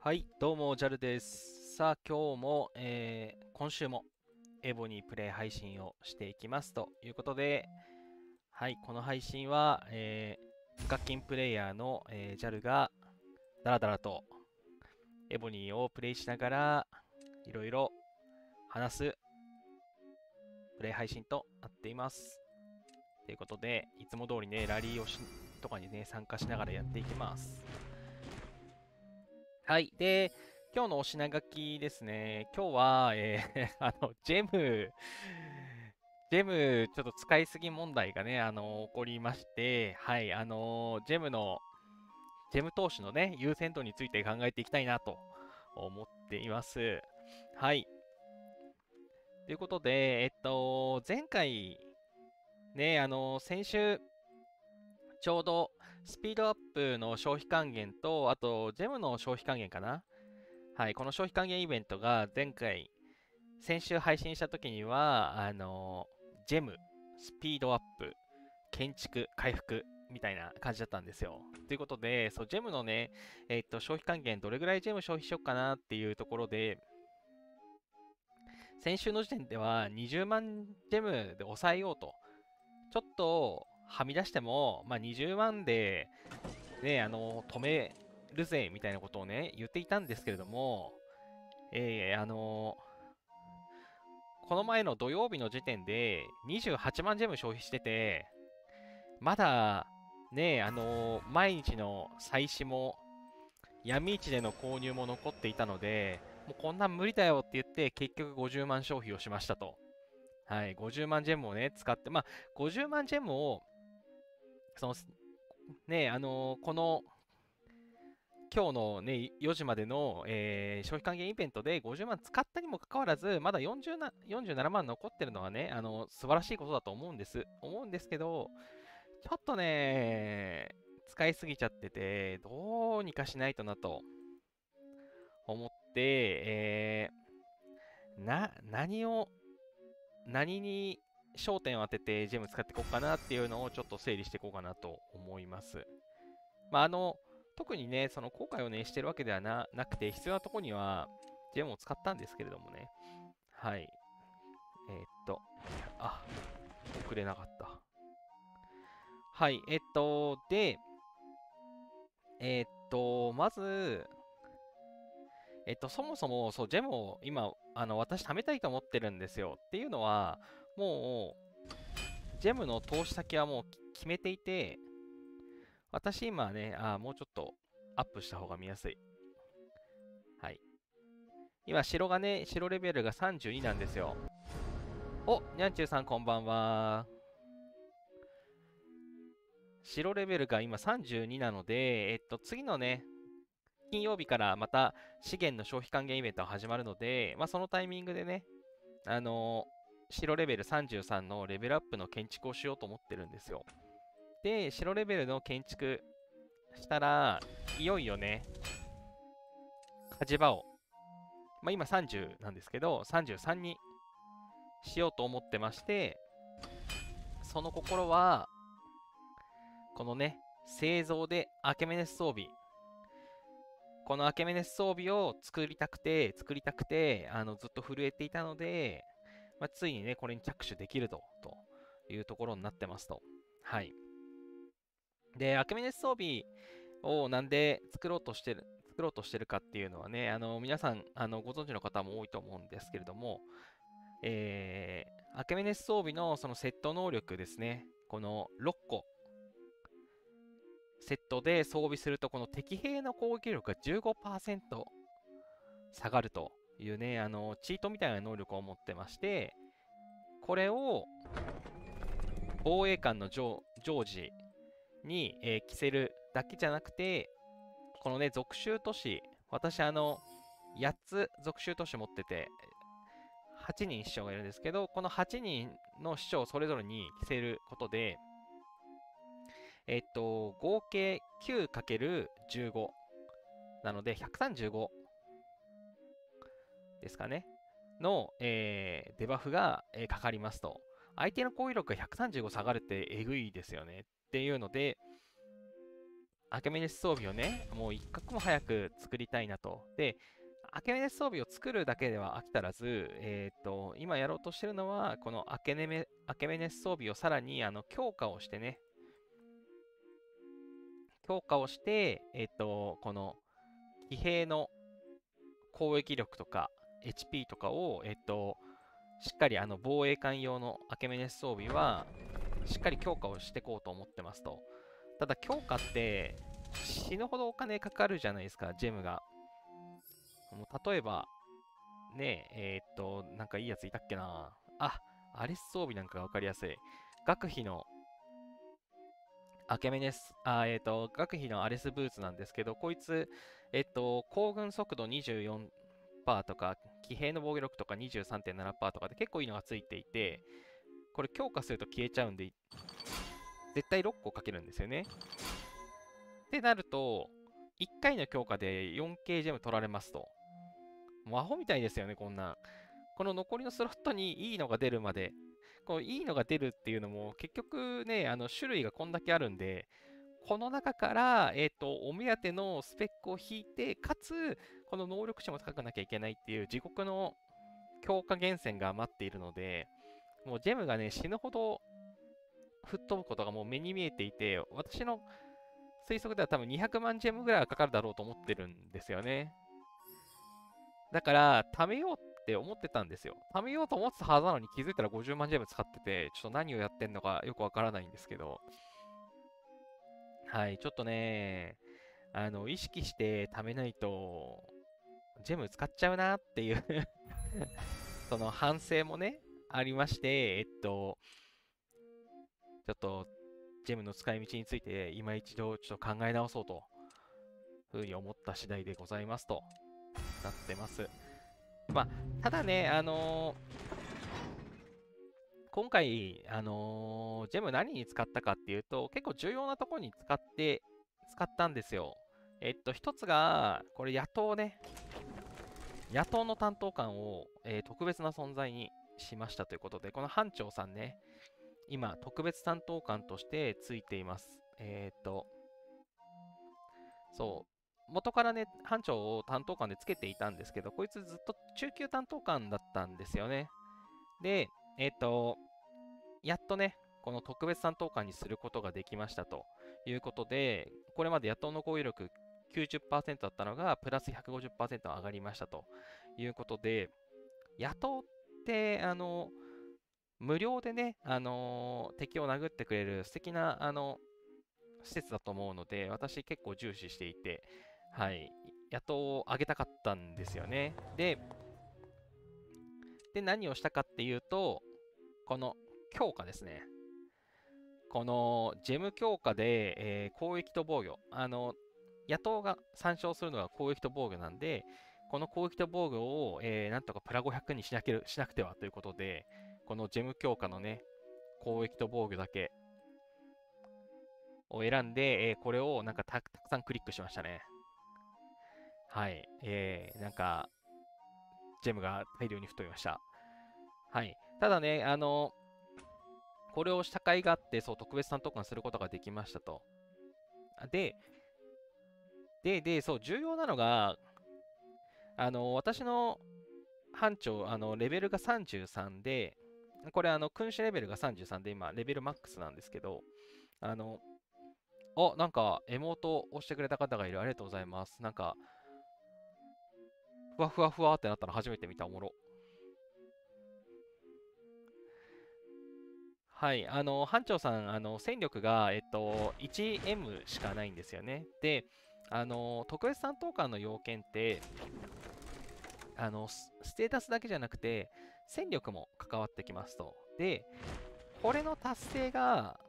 はい、どうも、ジャルです。さあ、今日も、今週もエボにプレイ配信をしていきますということで、はい、この配信は、無課金プレイヤーの、ジャルがダラダラとエボニーをプレイしながらいろいろ話すプレイ配信となっています。ということで、いつも通りね、ラリーとかにね、参加しながらやっていきます。はい。で、今日のお品書きですね。今日は、ジェム、ちょっと使いすぎ問題がね、起こりまして、はい、ジェム投資のね、優先度について考えていきたいなと思っています。はい。ということで、前回、ね、先週、ちょうど、スピードアップの消費還元と、あと、ジェムの消費還元かな。はい、この消費還元イベントが先週配信した時には、ジェム、スピードアップ、建築、回復みたいな感じだったんですよ。ということで、そう、ジェムのね、消費還元、どれぐらいジェム消費しようかなっていうところで、先週の時点では20万ジェムで抑えようと、ちょっとはみ出しても、まあ、20万で、ね、止めるぜみたいなことをね、言っていたんですけれども、この前の土曜日の時点で28万ジェム消費してて、まだね、毎日の祭祀も闇市での購入も残っていたので、もうこんなん無理だよって言って、結局50万消費をしましたと。はい、50万ジェムをね、使って、まあ、50万ジェムを、その、ね、この今日の、ね、4時までの、消費還元イベントで50万使ったにもかかわらず、まだ47万残ってるのはね、素晴らしいことだと思うんです。思うんですけど、ちょっとね、使いすぎちゃってて、どうにかしないとなと思って、何に焦点を当ててジェム使っていこうかなっていうのをちょっと整理していこうかなと思います。まあ、特にね、その後悔をね、してるわけではなくて、必要なところには、ジェムを使ったんですけれどもね。はい。えーっと、あ、送れなかった。はい。まず、そもそも、そう、ジェムを今、私貯めたいと思ってるんですよ。っていうのは、もう、ジェムの投資先はもう決めていて、私今ね、もうちょっとアップした方が見やすい。はい。今、白レベルが32なんですよ。お、にゃんちゅうさんこんばんは。白レベルが今32なので、次のね、金曜日からまた資源の消費還元イベントが始まるので、まあ、そのタイミングでね、あの白レベル33のレベルアップの建築をしようと思ってるんですよ。で、白レベルの建築したら、いよいよね、火事場を、まあ、今30なんですけど、33にしようと思ってまして、その心は、このね、製造でアケメネス装備。このアケメネス装備を作りたくて、ずっと震えていたので、まあ、ついにね、これに着手できるというところになってますと。はい。で、アケメネス装備をなんで作ろうとしてるかっていうのはね、皆さん、ご存知の方も多いと思うんですけれども、アケメネス装備のそのセット能力ですね、この6個、セットで装備すると、この敵兵の攻撃力が15%下がるというね、チートみたいな能力を持ってまして、これを防衛艦の常時に、着せるだけじゃなくて、このね、属州都市、私8つ属州都市持ってて、8人市長がいるんですけど、この8人の市長それぞれに着せることで、合計 9×15 なので135ですかね。の、デバフが、かかりますと。相手の攻撃力が135下がるってえぐいですよね。っていうので、 アケメネス装備をね、もう一刻も早く作りたいなと。で、アケメネス装備を作るだけでは飽き足らず、今やろうとしてるのは、このアケメネス装備をさらに強化をしてね、強化をして、この騎兵の攻撃力とか HP とかを、しっかり防衛艦用のアケメネス装備は、しっかり強化をしていこうと思ってますと。ただ強化って死ぬほどお金かかるじゃないですか、ジェムが。もう例えば、ねなんかいいやついたっけな。あ、アレス装備なんかがわかりやすい。学費のアケメネス、学費のアレスブーツなんですけど、こいつ、行軍速度24%とか、騎兵の防御力とか23.7%とかで結構いいのがついていて、これ強化すると消えちゃうんで、絶対6個かけるんですよね。ってなると、1回の強化で 4K ジェム取られますと。もうアホみたいですよね、こんなん。この残りのスロットにいいのが出るまで、こういいのが出るっていうのも、結局ね、種類がこんだけあるんで、この中から、お目当てのスペックを引いて、かつ、この能力値も高くなきゃいけないっていう地獄の強化源泉が待っているので、もうジェムがね、死ぬほど吹っ飛ぶことがもう目に見えていて、私の推測では多分200万ジェムぐらいはかかるだろうと思ってるんですよね。だから、貯めようって思ってたんですよ。貯めようと思ってたはずなのに気づいたら50万ジェム使ってて、ちょっと何をやってんのかよくわからないんですけど、はい、ちょっとね、意識して貯めないと、ジェム使っちゃうなっていうその反省もね、ありまして、ちょっと、ジェムの使い道について、今一度ちょっと考え直そうと、ふうに思った次第でございますと、なってます。まあ、ただね、今回、ジェム何に使ったかっていうと、結構重要なところに使ったんですよ。一つが、これ野党ね、野党の担当官を、特別な存在にしましたということで、この班長さんね、今、特別担当官としてついています。そう、元からね、班長を担当官でつけていたんですけど、こいつずっと中級担当官だったんですよね。で、やっとね、この特別担当官にすることができましたということで、これまで野党の攻撃力90%だったのが、プラス150%上がりましたということで、野党って、無料でね、敵を殴ってくれる素敵な、施設だと思うので、私結構重視していて、はい、野党を上げたかったんですよね。で、何をしたかっていうと、この強化ですね。このジェム強化で、攻撃と防御。野党が参照するのが攻撃と防御なんで、この攻撃と防御を、なんとかプラ500にしなくてはということで、このジェム強化のね、攻撃と防御だけを選んで、これをなんかたくさんクリックしましたね。はい。なんか、ジェムが大量に太りました。はい。ただね、これをした甲斐があって、そう、特別担当官することができましたと。そう、重要なのが、私の班長、レベルが33で、これ、君主レベルが33で、今、レベルマックスなんですけど、あの、なんか、エモートを押してくれた方がいる。ありがとうございます。なんか、ふわふわふわってなったの初めて見た。おもろ。はい、班長さん、戦力が、1M しかないんですよね。で、特別担当官の要件って、ステータスだけじゃなくて、戦力も関わってきますと。で、これの達成が、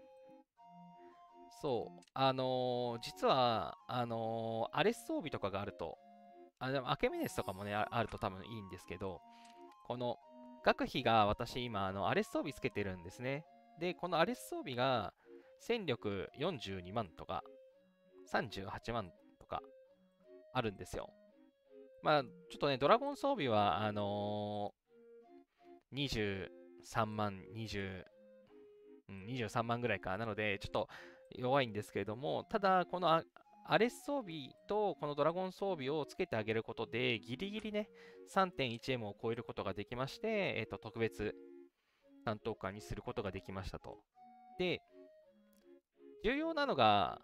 そう、実は、アレス装備とかがあると、でもアケメネスとかもね、あると多分いいんですけど、この学費が私今、アレス装備つけてるんですね。で、このアレス装備が戦力42万とか38万とかあるんですよ。まあ、ちょっとね、ドラゴン装備は、23万、20、23万ぐらいか。なので、ちょっと弱いんですけれども、ただ、このアレス装備とこのドラゴン装備をつけてあげることで、ギリギリね、3.1M を超えることができまして、特別担当官にすることができましたと。で、重要なのが、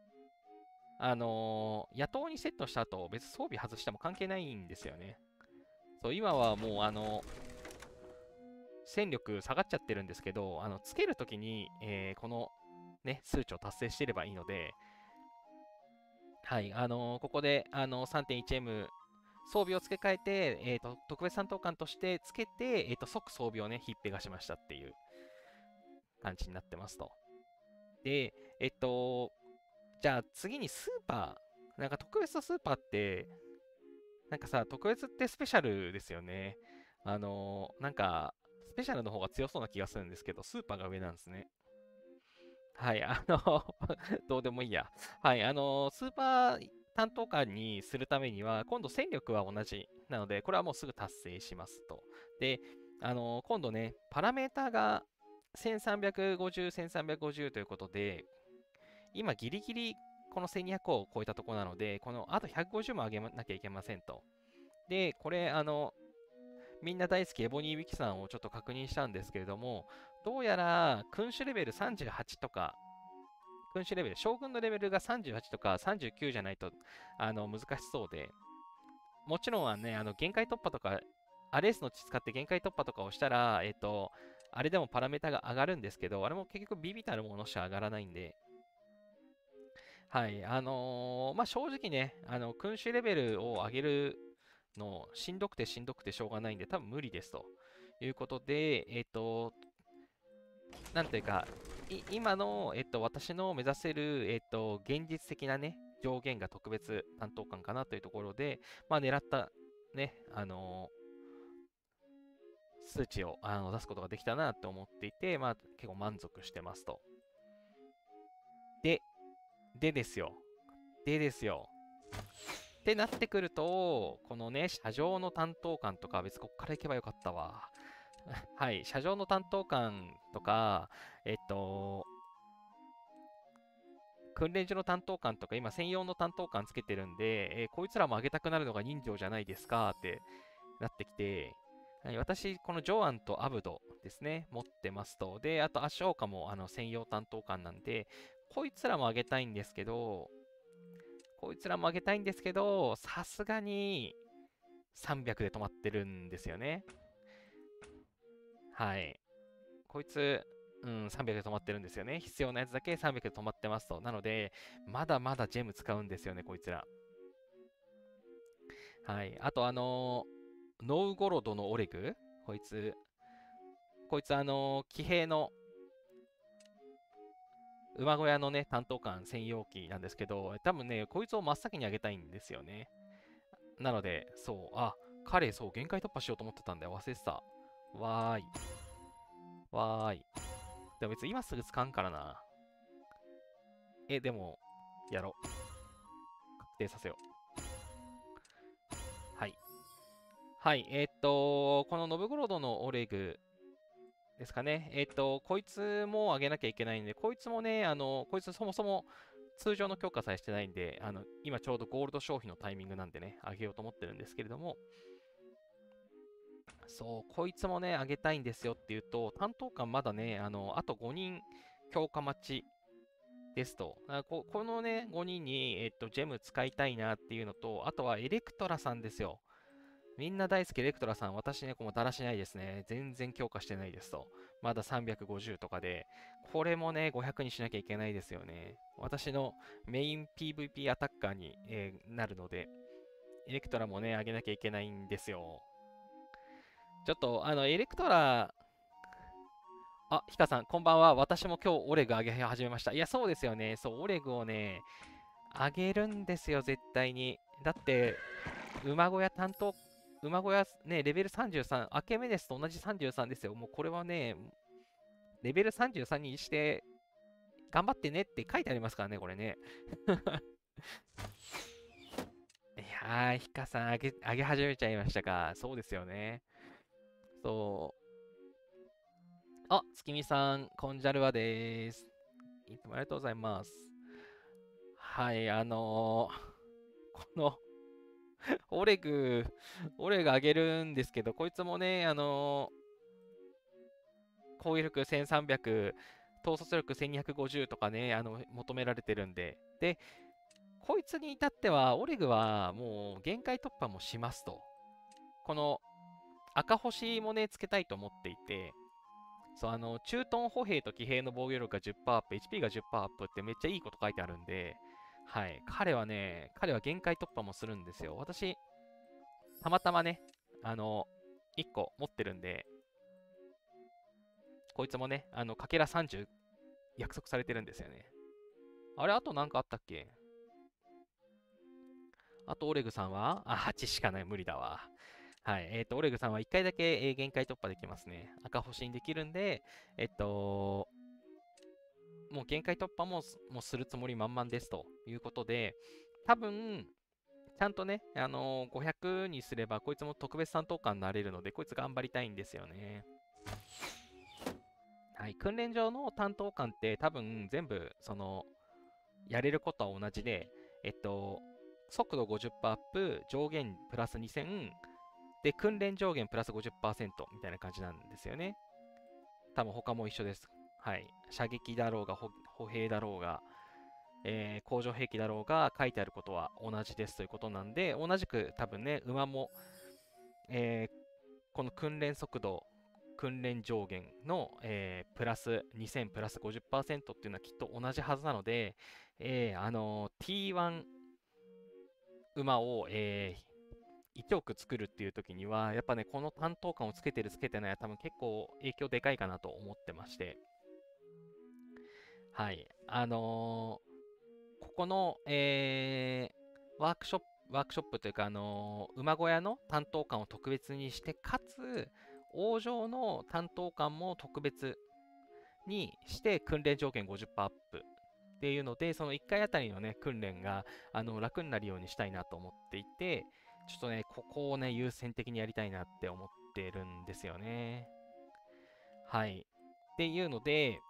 野党にセットした後、別装備外しても関係ないんですよね。そう、今はもう、戦力下がっちゃってるんですけど、つけるときに、この、ね、数値を達成していればいいので、はい、ここで、3.1M 装備を付け替えて、特別担当官としてつけて、即装備をね、ひっぺがしましたっていう感じになってますと。で、じゃあ次にスーパー。なんか特別とスーパーって、なんかさ、特別ってスペシャルですよね。なんか、スペシャルの方が強そうな気がするんですけど、スーパーが上なんですね。はい、どうでもいいや。はい、スーパー担当官にするためには、今度戦力は同じなので、これはもうすぐ達成しますと。で、今度ね、パラメーターが1350、1350ということで、今ギリギリこの1200を超えたところなので、このあと150も上げなきゃいけませんと。で、これ、みんな大好きエボニーウィキさんをちょっと確認したんですけれども、どうやら君主レベル38とか、君主レベル、将軍のレベルが38とか39じゃないと難しそうで、もちろんはね、限界突破とか、アレースの血使って限界突破とかをしたら、あれでもパラメータが上がるんですけど、あれも結局ビビたるものしか上がらないんで、はい、まあ、正直ね、君主レベルを上げるの、しんどくてしんどくてしょうがないんで、多分無理ですということで、なんというか、今の、私の目指せる、現実的なね、上限が特別担当官かなというところで、まあ、狙ったね、数値を出すことができたなと思っていて、まあ、結構満足してますと。で、でですよ。でですよ。ってなってくると、このね、車上の担当官とか、別にこっから行けばよかったわ。はい、車上の担当官とか、訓練所の担当官とか、今専用の担当官つけてるんで、こいつらも上げたくなるのが人情じゃないですかってなってきて、はい、私、このジョアンとアブドですね、持ってますと。で、あとアショーカも専用担当官なんで、こいつらも上げたいんですけど、さすがに300で止まってるんですよね。はい。こいつ、300で止まってるんですよね。必要なやつだけ300で止まってますと。なので、まだまだジェム使うんですよね、こいつら。はい。あと、ノウゴロドのオレグこいつ、騎兵の馬小屋のね、担当官専用機なんですけど、多分ね、こいつを真っ先に上げたいんですよね。なので、そう、彼、そう、限界突破しようと思ってたんだよ。忘れてた。わーい。わーい。でも別に今すぐ使うんからな。でも、やろう。確定させよう。はい。はい、このノブゴロドのオレグですかね。こいつも上げなきゃいけないんで、こいつもね、こいつそもそも通常の強化さえしてないんで、今ちょうどゴールド消費のタイミングなんでね、上げようと思ってるんですけれども、そう、こいつもね、上げたいんですよっていうと、担当官まだね、あと5人強化待ちですと。このね、5人に、ジェム使いたいなっていうのと、あとはエレクトラさんですよ。みんな大好きエレクトラさん、私ね、こもだらしないですね。全然強化してないですと。まだ350とかで、これもね、500にしなきゃいけないですよね。私のメイン PVP アタッカーに、なるので、エレクトラもね、上げなきゃいけないんですよ。ちょっと、エレクトラ、ヒカさん、こんばんは。私も今日オレグ上げ始めました。いや、そうですよね。そう、オレグをね、上げるんですよ、絶対に。だって、馬小屋担当、馬小屋ね、レベル33、アケメネスと同じ33ですよ。もうこれはね、レベル33にして、頑張ってねって書いてありますからね、これね。いやー、ヒカさん上げ始めちゃいましたか。そうですよね。そう。月見さん、コンジャルワでーす。 いつもありがとうございます。はい、このオレグ、オレグあげるんですけど、こいつもね、攻撃力1300、統率力1250とかね、求められてるんで。で、こいつに至っては、オレグはもう限界突破もしますと。この赤星もね、つけたいと思っていて、そう、駐屯歩兵と騎兵の防御力が10%アップ、HP が10%アップってめっちゃいいこと書いてあるんで、はい、彼は限界突破もするんですよ。私、たまたまね、1個持ってるんで、こいつもね、かけら30約束されてるんですよね。あれ、あとなんかあったっけ？あと、オレグさんは8しかない、無理だわ。はい。オレグさんは1回だけ、限界突破できますね。赤星にできるんで、もう限界突破もうするつもり満々ですということで、多分、ちゃんとね、500にすれば、こいつも特別担当官になれるので、こいつ頑張りたいんですよね。はい。訓練上の担当官って多分全部、やれることは同じで、速度50%アップ、上限プラス2000、で、訓練上限プラス50%みたいな感じなんですよね。多分他も一緒です。はい。射撃だろうが、歩兵だろうが、工場兵器だろうが書いてあることは同じですということなんで、同じく多分ね、馬も、この訓練速度、訓練上限の、プラス2000プラス50%っていうのはきっと同じはずなので、T1 馬を、1億作るっていう時には、やっぱね、この担当感をつけてるつけてないは多分結構影響でかいかなと思ってまして、はい。ここの、ワークショップというか、馬小屋の担当官を特別にして、かつ、王城の担当官も特別にして、訓練条件50%アップっていうので、その1回あたりのね、訓練が、楽になるようにしたいなと思っていて、ちょっとね、ここをね、優先的にやりたいなって思ってるんですよね。はい。っていうので、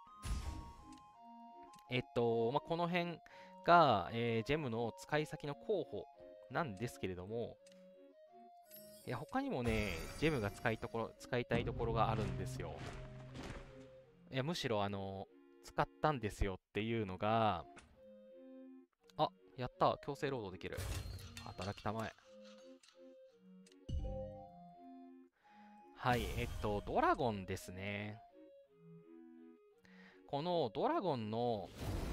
この辺が、ジェムの使い先の候補なんですけれども、いや、他にもね、ジェムが使いたいところがあるんですよ。いや、むしろ、使ったんですよっていうのが、あ、やった、強制労働できる。働きたまえ。はい、ドラゴンですね。このドラゴンの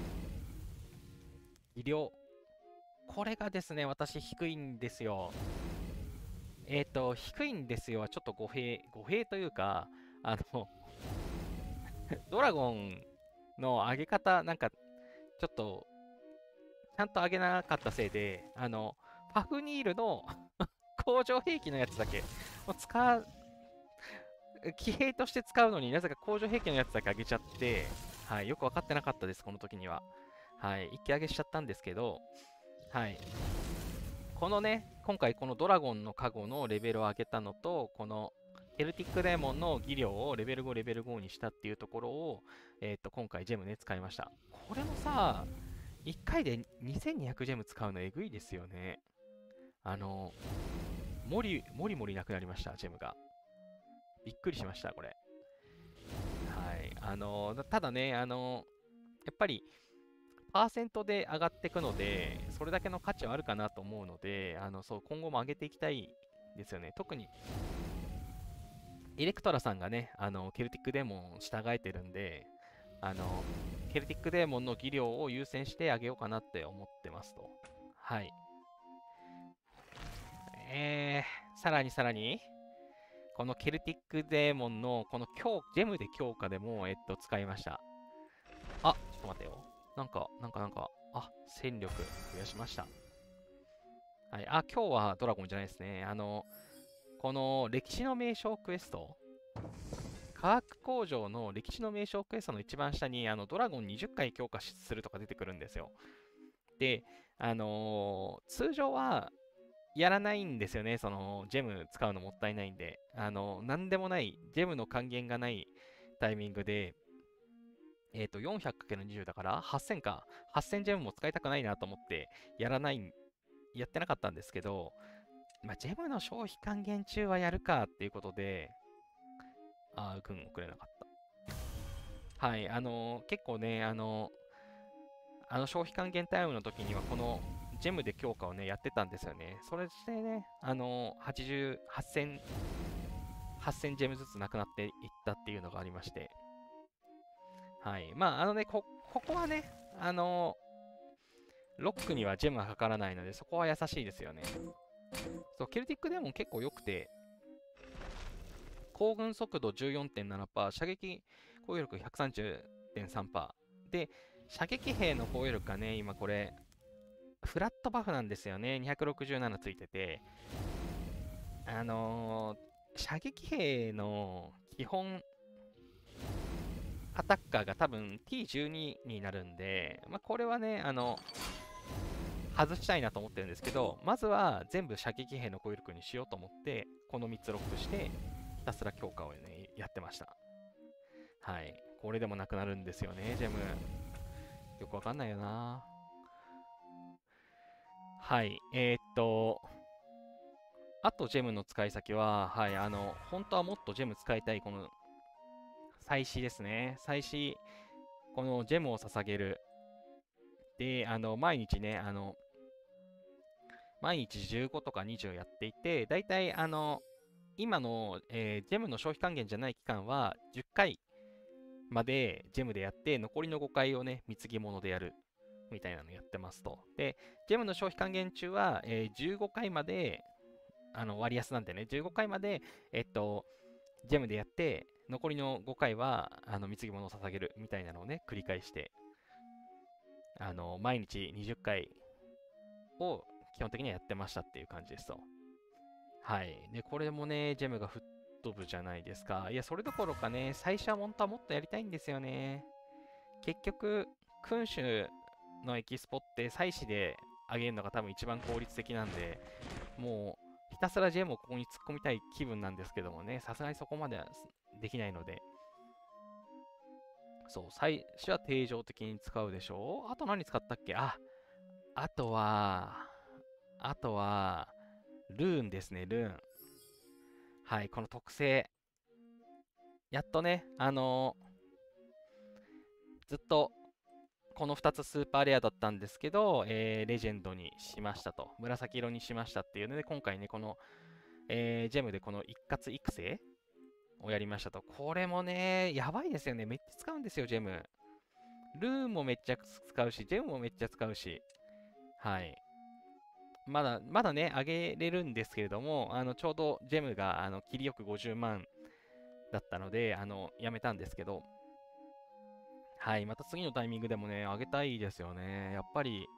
技量、これがですね、私低いんですよ。低いんですよ。ちょっと語弊というか、あの、ドラゴンの上げ方、なんか、ちょっと、ちゃんと上げなかったせいで、ファフニールの工場兵器のやつだけ、もう騎兵として使うのになぜか工場兵器のやつだけ上げちゃって、はい、よく分かってなかったです、この時には。はい、一気上げしちゃったんですけど、はい、このね、今回このドラゴンのカゴのレベルを上げたのと、このケルティックデーモンの技量をレベル5、レベル5にしたっていうところを、今回ジェムね、使いました。これもさ、1回で2200ジェム使うのえぐいですよね。もりもりなくなりました、ジェムが。びっくりしました、これ。はい。ただね、やっぱり、パーセントで上がっていくので、それだけの価値はあるかなと思うので、そう、今後も上げていきたいですよね。特に、エレクトラさんがね、ケルティックデーモンを従えてるんで、あの、ケルティックデーモンの技量を優先してあげようかなって思ってますと。はい。さらに、このケルティックデーモンの、このジェムで強化でも、使いました。あ、ちょっと待ってよ。戦力増やしました。はい。今日はドラゴンじゃないですね。この歴史の名称クエスト、科学工場の歴史の名称クエストの一番下に、ドラゴン20回強化するとか出てくるんですよ。で、通常はやらないんですよね。ジェム使うのもったいないんで。なんでもない、ジェムの還元がないタイミングで、 400×20 だから8000か。8000ジェムも使いたくないなと思って、やってなかったんですけど、まあ、ジェムの消費還元中はやるかっていうことで、軍送れなかった。はい、結構ね、消費還元タイムの時には、このジェムで強化をね、やってたんですよね。それでね、80、8000ジェムずつなくなっていったっていうのがありまして。はい。まあ、ここはね、ロックにはジェムがかからないので、そこは優しいですよね。そう、ケルティックデーモン結構良くて、行軍速度 14.7%、射撃攻撃力 130.3%。で、射撃兵の攻撃力がね、今これ、フラットバフなんですよね。267ついてて、射撃兵の基本アタッカーが多分 T12 になるんで、まあ、これはね、外したいなと思ってるんですけど、まずは全部射撃兵の攻撃力にしようと思って、この3つロックして、ひたすら強化をね、やってました。はい。これでもなくなるんですよね、ジェム。よくわかんないよな。はい。あとジェムの使い先は、はい、本当はもっとジェム使いたい、この、祭祀ですね。祭祀、このジェムを捧げる。で、毎日ね、毎日15とか20やっていて、だいたい、今の、ジェムの消費還元じゃない期間は、10回までジェムでやって、残りの5回をね、貢ぎ物でやる。みたいなのやってますと。で、ジェムの消費還元中は、15回まで、割安なんでね、15回まで、ジェムでやって、残りの5回は、貢ぎ物を捧げるみたいなのをね、繰り返して、毎日20回を基本的にはやってましたっていう感じですと。はい。で、これもね、ジェムが吹っ飛ぶじゃないですか。いや、それどころかね、最初は本当はもっとやりたいんですよね。結局、君主のエキスポって祭祀で上げるのが多分一番効率的なんで、もうひたすらジェムをここに突っ込みたい気分なんですけどもね、さすがにそこまではできないので、そう、最初は定常的に使うでしょう。あと何使ったっけ？あとは、あとは、ルーンですね、ルーン。はい、この特性。やっとね、ずっとこの2つスーパーレアだったんですけど、レジェンドにしましたと。紫色にしましたっていうので、今回ね、この、ジェムでこの一括育成をやりましたと。これもね、やばいですよね。めっちゃ使うんですよ、ジェム。ルーンもめっちゃ使うし、ジェムもめっちゃ使うし。はい。まだね、上げれるんですけれども、ちょうどジェムが、切りよく50万だったので、やめたんですけど、はい、また次のタイミングでもね、上げたいですよね。やっぱり、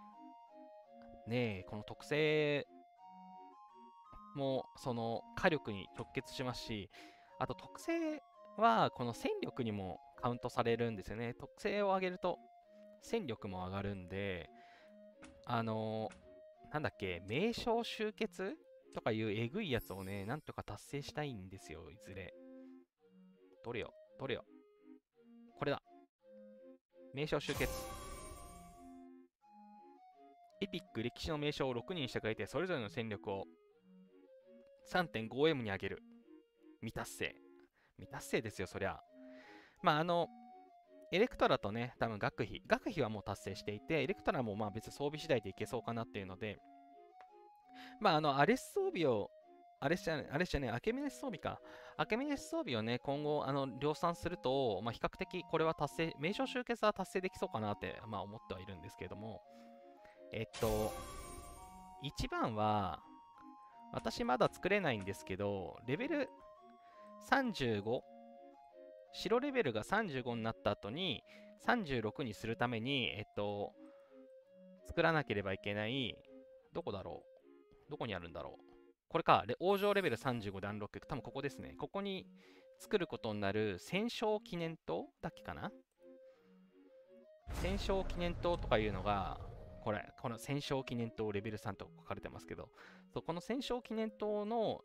ね、この特性も、その火力に直結しますし、あと特性は、この戦力にもカウントされるんですよね。特性を上げると、戦力も上がるんで、なんだっけ、名称集結とかいうえぐいやつをね、なんとか達成したいんですよ、いずれ。どれよ、どれよ。これだ。名称集結。エピック歴史の名称を6人して書いて、それぞれの戦力を 3.5M に上げる。未達成。未達成ですよ、そりゃ。まあ、エレクトラとね、多分学費はもう達成していて、エレクトラもまあ別に装備次第でいけそうかなっていうので、まあ、アレス装備を、アレスじゃねえ、アケミネス装備か。アケミネス装備をね、今後、量産すると、まあ、比較的これは達成、名称集結は達成できそうかなって、まあ、思ってはいるんですけれども、一番は、私まだ作れないんですけど、レベル35、白レベルが35になった後に、36にするために、作らなければいけない、どこだろうどこにあるんだろうこれか、王城レベル35でアンロック、多分ここですね。ここに作ることになる戦勝記念塔だっけかな。戦勝記念塔とかいうのが、この戦勝記念塔レベル3と書かれてますけど、そうこの戦勝記念塔の、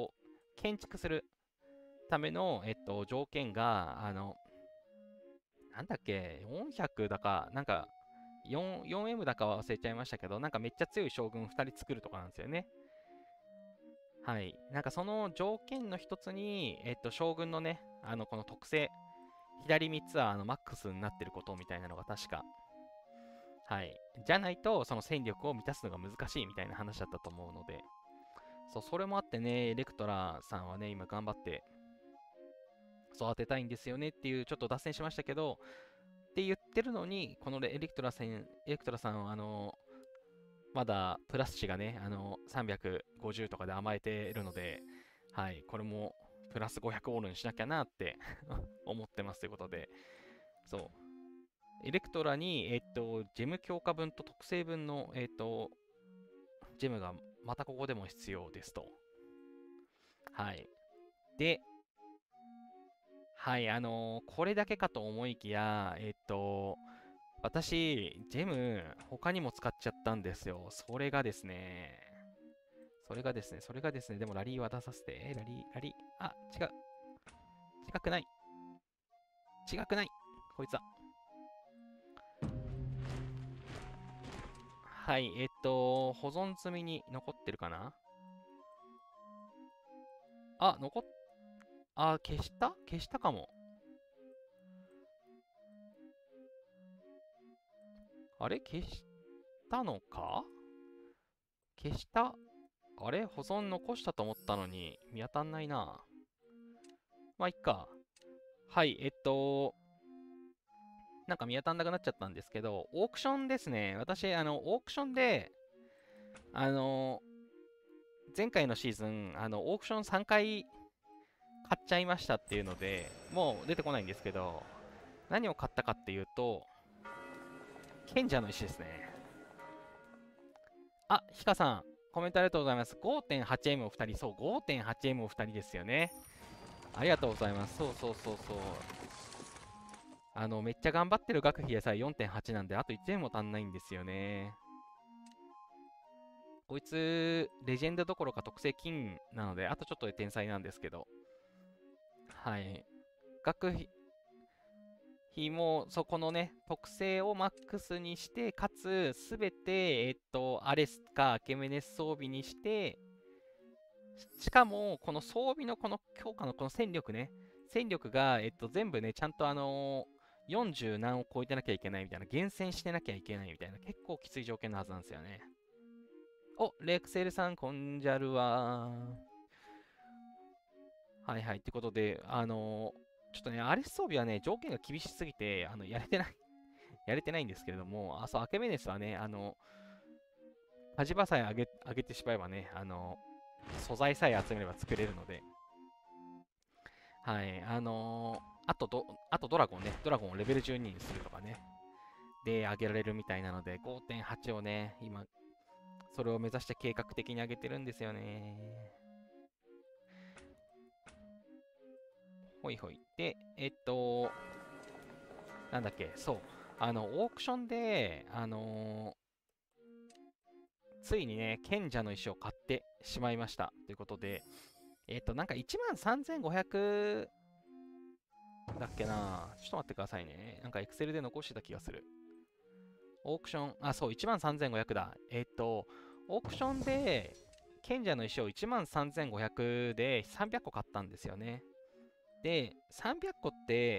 建築するための、条件が、 なんだっけ、400だか、なんか、4M だかは忘れちゃいましたけど、なんかめっちゃ強い将軍2人作るとかなんですよね。はい。なんかその条件の一つに、将軍のね、この特性、左3つはマックスになってることみたいなのが確か、はい。じゃないと、その戦力を満たすのが難しいみたいな話だったと思うので、そう、それもあってね、エレクトラさんはね、今頑張って育てたいんですよねっていう、ちょっと脱線しましたけど、って言ってるのに、このエレクトラさんは、まだプラス値がね、350とかで甘えてるので、はい、これもプラス500オールにしなきゃなって思ってますということで、そう、エレクトラに、ジェム強化分と特性分の、ジェムがまたここでも必要ですと。はい。で、はい、これだけかと思いきや、私、ジェム、他にも使っちゃったんですよ。それがですね、でもラリーは出させて、ラリー、あ、違う、違くない、違くない、こいつだ。はい、保存済みに残ってるかな。あ、消したかも。あれ消したのか。消したあれ保存残したと思ったのに見当たんないな。まあ、いっか。はい、なんか見当たんなくなっちゃったんですけど、オークションですね。私、オークションで、あの、前回のシーズン、オークション3回買っちゃいましたっていうので、もう出てこないんですけど、何を買ったかっていうと、賢者の石ですね。あ、ヒカさん、コメントありがとうございます。5.8M お二人、そう、5.8M お二人ですよね。ありがとうございます。そうそうそうそう。めっちゃ頑張ってる学費でさえ4.8なんで、あと1円も足んないんですよね。こいつ、レジェンドどころか特性金なので、あとちょっとで天才なんですけど、はい。学費も、そこのね、特性をマックスにして、かつ、すべて、アレスかアケメネス装備にして、しかも、この装備のこの強化のこの戦力ね、戦力が、全部ね、ちゃんと40何を超えてなきゃいけないみたいな、厳選してなきゃいけないみたいな、結構きつい条件のはずなんですよね。お、レクセルさん、こんじゃるわはいはい。ってことで、ちょっとね、アレス装備はね、条件が厳しすぎて、やれてないんですけれども、そう、アケメネスはね、火事場さえ上げてしまえばね、素材さえ集めれば作れるので、はい、あとドラゴンね、ドラゴンをレベル12にするとかね、で、上げられるみたいなので、5.8をね、今、それを目指して計画的に上げてるんですよね。ほいほい。で、なんだっけ、そう、オークションで、ついにね、賢者の石を買ってしまいました。ということで、なんか13,500だっけな。ちょっと待ってくださいね。なんか Excel で残してた気がする。オークション、あ、そう、13,500だ。オークションで、賢者の石を13,500で300個買ったんですよね。で、300個って、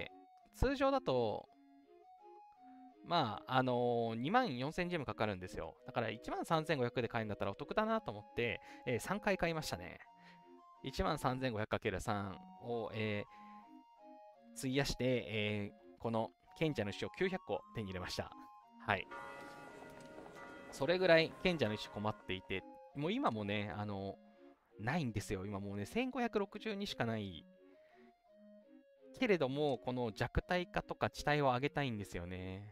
通常だと、まあ、24,000ジェムかかるんですよ。だから13,500で買えるんだったらお得だなと思って、3回買いましたね。13,500×3 を、費やして、この賢者の石を900個手に入れました。はい。それぐらい賢者の石困っていて、もう今もね、ないんですよ。今もうね、1562しかないけれども、この弱体化とか地帯を上げたいんですよね。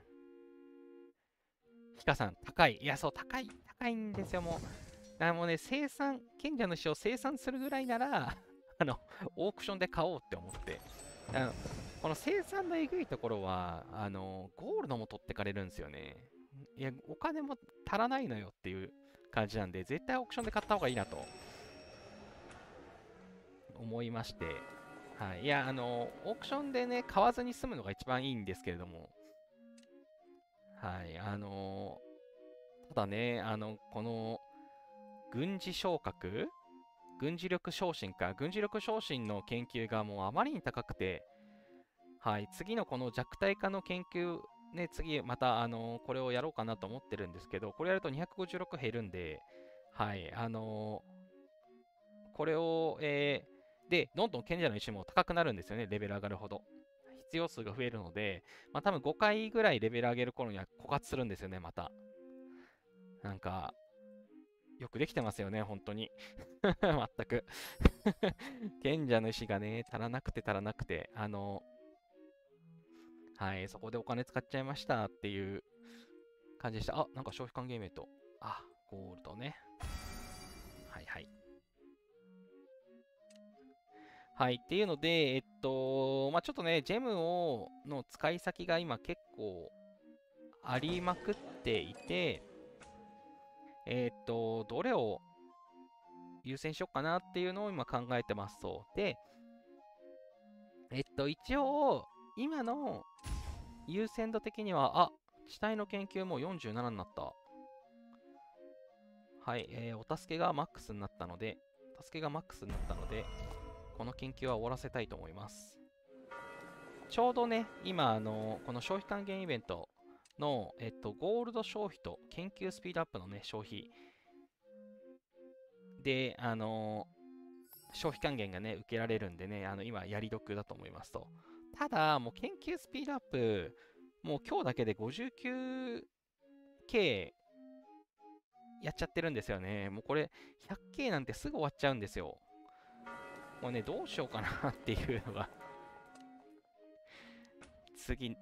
ヒカさん、高い。いや、そう、高いんですよ、もう。だからもうね、賢者の石を生産するぐらいなら、オークションで買おうって思って。あのこの生産のえぐいところは、ゴールドも取ってかれるんですよね。いや、お金も足らないのよっていう感じなんで、絶対オークションで買った方がいいなと思いまして。 はい。いや、オークションでね、買わずに済むのが一番いいんですけれども、はい。ただね、この、軍事昇格軍事力昇進か。軍事力昇進の研究がもうあまりに高くて、はい。次のこの弱体化の研究、ね、次また、これをやろうかなと思ってるんですけど、これやると256減るんで、はい。これを、で、どんどん賢者の石も高くなるんですよね、レベル上がるほど。必要数が増えるので、まあ多分5回ぐらいレベル上げる頃には枯渇するんですよね、また。なんか、よくできてますよね、本当に。全く。賢者の石がね、足らなくて足らなくて、はい、そこでお金使っちゃいましたっていう感じでした。あ、なんか消費還元イベント。あ、ゴールドね。はいはい。はい、っていうので、まあちょっとね、ジェムの使い先が今結構ありまくっていて、どれを優先しようかなっていうのを今考えてますと。で、一応、今の優先度的には、あ、地帯の研究もう47になった。はい、お助けがマックスになったので、この研究は終わらせたいと思います。ちょうどね、今、この消費還元イベントの、ゴールド消費と研究スピードアップのね、消費で、消費還元がね、受けられるんでね、今、やり得だと思いますと。ただ、もう研究スピードアップ、もう今日だけで 59K やっちゃってるんですよね。もうこれ、100K なんてすぐ終わっちゃうんですよ。もうね、どうしようかなっていうのが次、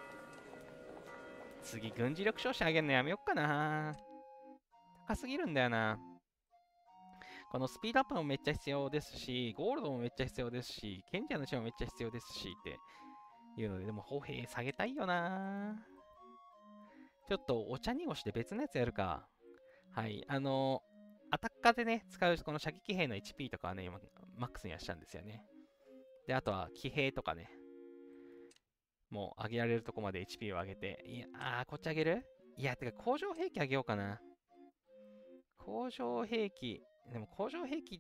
軍事力少子上げるのやめよっかな。高すぎるんだよな。このスピードアップもめっちゃ必要ですし、ゴールドもめっちゃ必要ですし、賢者の石もめっちゃ必要ですしっていうので、でも歩兵下げたいよな。ちょっとお茶濁して別のやつやるか。はい。アタッカーでね、使うこの射撃兵の HP とかはね、今、マックスにはしたんですよね。で、あとは騎兵とかね、もう上げられるとこまで HP を上げて、いや、こっち上げるいや、てか工場兵器上げようかな。工場兵器、でも工場兵器って、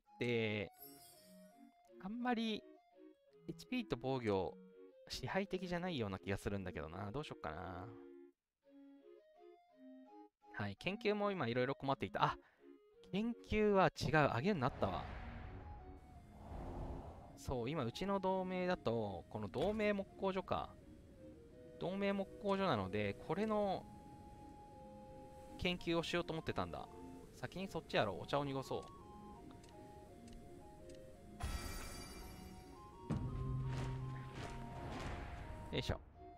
あんまり HP と防御支配的じゃないような気がするんだけどな。どうしよっかな。はい。研究も今いろいろ困っていた。あ、研究は違う。上げるようになったわ。そう、今うちの同盟だと、この同盟木工所か。同盟木工所なので、これの研究をしようと思ってたんだ。先にそっちやろう。お茶を濁そう。よいしょ。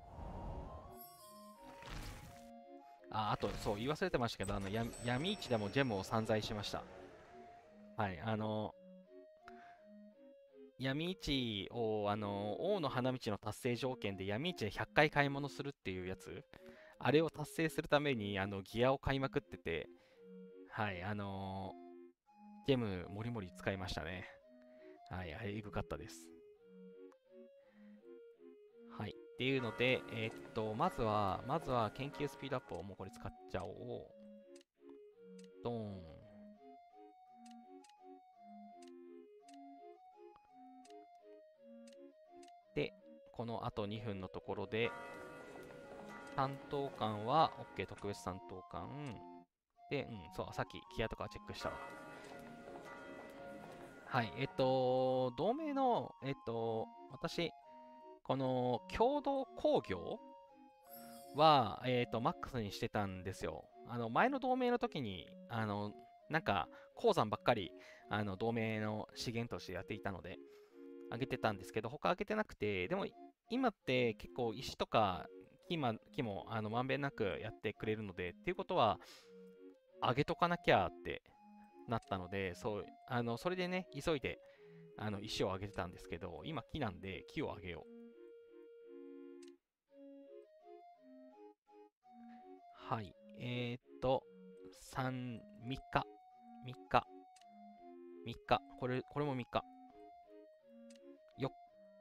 あと、そう、言い忘れてましたけど、闇市でもジェムを散財しました。はい、闇市を、王の花道の達成条件で闇市で100回買い物するっていうやつ、あれを達成するために、ギアを買いまくってて、はい、ジェムもりもり使いましたね。はい、あれ、エグかったです。はい。っていうので、まずは研究スピードアップをもうこれ使っちゃおう。ドーン。で、このあと2分のところで、担当官は OK、特別担当官。で、そう、さっきギアとかチェックしたわ。はい、同盟の、私、この共同工業は、マックスにしてたんですよ。前の同盟の時に、なんか、鉱山ばっかり、同盟の資源としてやっていたので、上げてたんですけど、他上げてなくて、でも、今って結構石とか木もまんべんなくやってくれるので、っていうことは、上げとかなきゃってなったので、そう、それでね、急いで、石を上げてたんですけど、今木なんで木を上げよう。はい。3日。3日。3日。これも3日。よっ。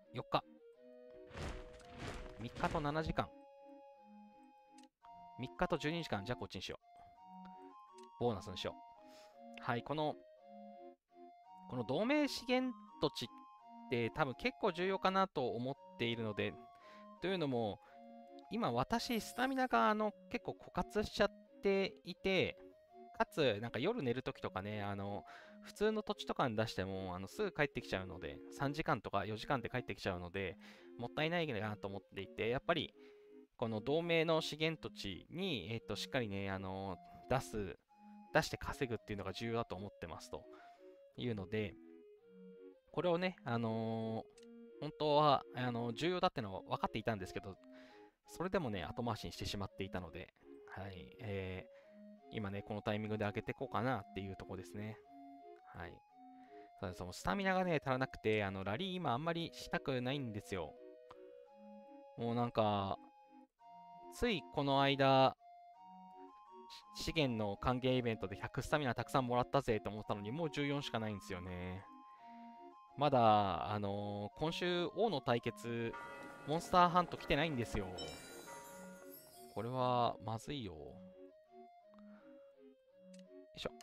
3日と7時間。3日と12時間。じゃあこっちにしよう。ボーナスにしよう。はい、この同盟資源土地って多分結構重要かなと思っているので、というのも、今私、スタミナが結構枯渇しちゃっていて、かつ、なんか夜寝るときとかね、普通の土地とかに出しても、すぐ帰ってきちゃうので、3時間とか4時間で帰ってきちゃうので、もったいないなと思っていて、やっぱり、この同盟の資源土地に、しっかりね、出して稼ぐっていうのが重要だと思ってますというので、これをね、本当は、重要だってのは分かっていたんですけど、それでもね、後回しにしてしまっていたので、はい、今ね、このタイミングで上げていこうかなっていうところですね。はい。ただ、そのスタミナがね、足らなくて、ラリー今あんまりしたくないんですよ。もうなんか、ついこの間、資源の還元イベントで100スタミナたくさんもらったぜと思ったのに、もう14しかないんですよね。まだ、今週、王の対決、モンスターハント来てないんですよ。これは、まずいよ。よいしょ。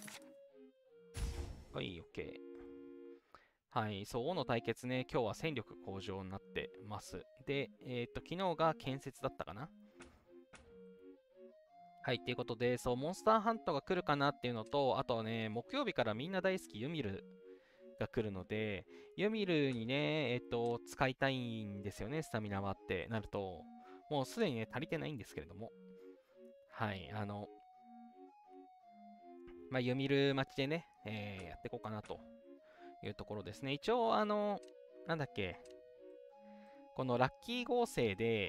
はい、OK。はい、そう、王の対決ね、今日は戦力向上になってます。で、昨日が建設だったかな。はい、ということで、そう、モンスターハントが来るかなっていうのと、あとはね、木曜日からみんな大好きユミルが来るので、ユミルにね、使いたいんですよね、スタミナはってなると、もうすでにね、足りてないんですけれども。はい、まあ、ユミル待ちでね、やっていこうかなというところですね。一応、なんだっけ、このラッキー合成で、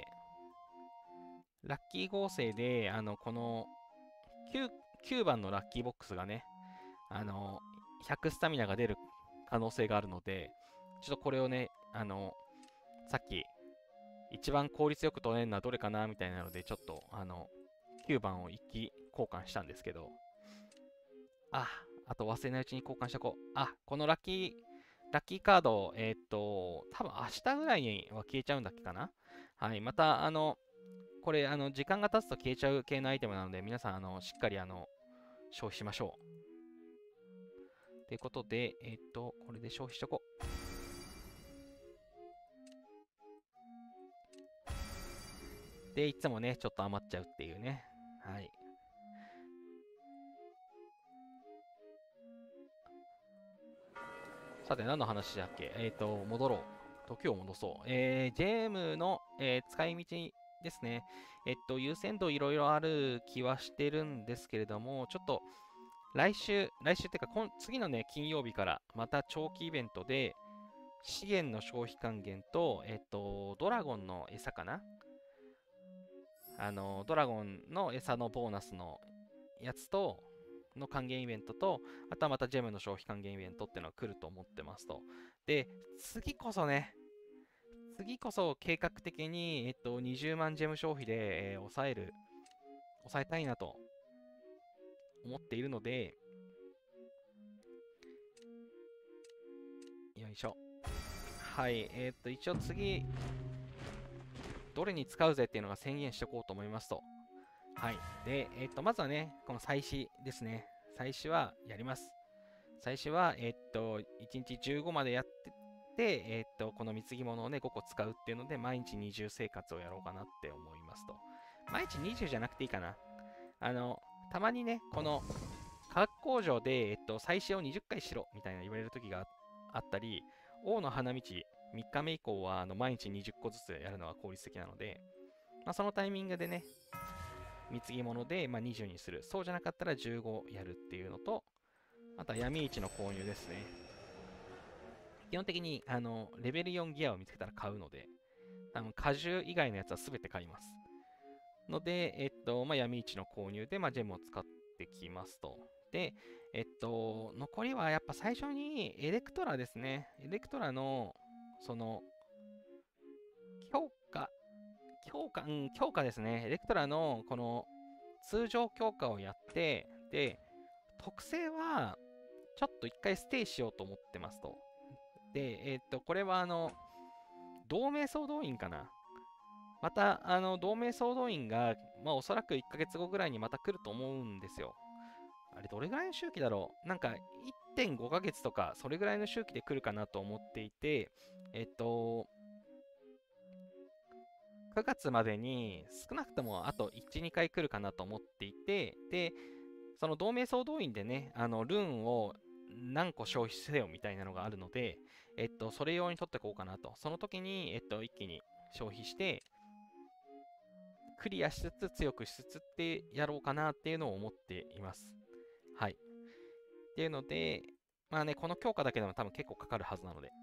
この9番のラッキーボックスがね、100スタミナが出る可能性があるので、ちょっとこれをね、さっき、一番効率よく取れるのはどれかなみたいなので、ちょっと、9番を一気交換したんですけど、あと忘れないうちに交換しとこう。このラッキーカード、多分明日ぐらいには消えちゃうんだっけかな。はい、また、これ、時間が経つと消えちゃう系のアイテムなので、皆さん、しっかり、消費しましょう。ということで、これで消費しとこう。で、いつもね、ちょっと余っちゃうっていうね。はい。さて、何の話だっけ。戻ろう。時を戻そう。ジェームの、使い道ですね。優先度いろいろある気はしてるんですけれども、ちょっと、来週っていうか、次のね、金曜日から、また長期イベントで、資源の消費還元と、ドラゴンの餌かな。ドラゴンの餌のボーナスのやつと、の還元イベントと、あとはまたジェムの消費還元イベントっていうのが来ると思ってますと。で、次こそ計画的に、20万ジェム消費で、抑えたいなと思っているので、よいしょ。はい、一応次、どれに使うぜっていうのが宣言しておこうと思いますと。はい。で、まずはね、この祭祀ですね。祭祀はやります。祭祀は、1日15までやってて、この貢ぎ物をね、5個使うっていうので、毎日20生活をやろうかなって思いますと。毎日20じゃなくていいかな。たまにね、この化学工場で、祭祀を20回しろみたいな言われる時があったり、王の花道3日目以降は毎日20個ずつやるのが効率的なので、まあ、そのタイミングでね、貢ぎ物で、まあ、20にする。そうじゃなかったら15やるっていうのと、あとは闇市の購入ですね。基本的にレベル4ギアを見つけたら買うので、果汁以外のやつは全て買います。ので、まあ、闇市の購入で、まあ、ジェムを使ってきますと。で、残りはやっぱ最初にエレクトラですね。エレクトラの、その、強化ですね。エレクトラの、この、通常強化をやって、で、特性は、ちょっと一回ステイしようと思ってますと。で、これは同盟総動員かなまた、同盟総動員が、まあ、おそらく1ヶ月後ぐらいにまた来ると思うんですよ。あれ、どれぐらいの周期だろう。なんか、1.5ヶ月とか、それぐらいの周期で来るかなと思っていて、9月までに少なくともあと1、2回来るかなと思っていて、で、その同盟総動員でね、ルーンを何個消費せよみたいなのがあるので、それ用に取っていこうかなと。その時に、一気に消費して、クリアしつつ強くしつつってやろうかなっていうのを思っています。はい。っていうので、まあね、この強化だけでも多分結構かかるはずなので。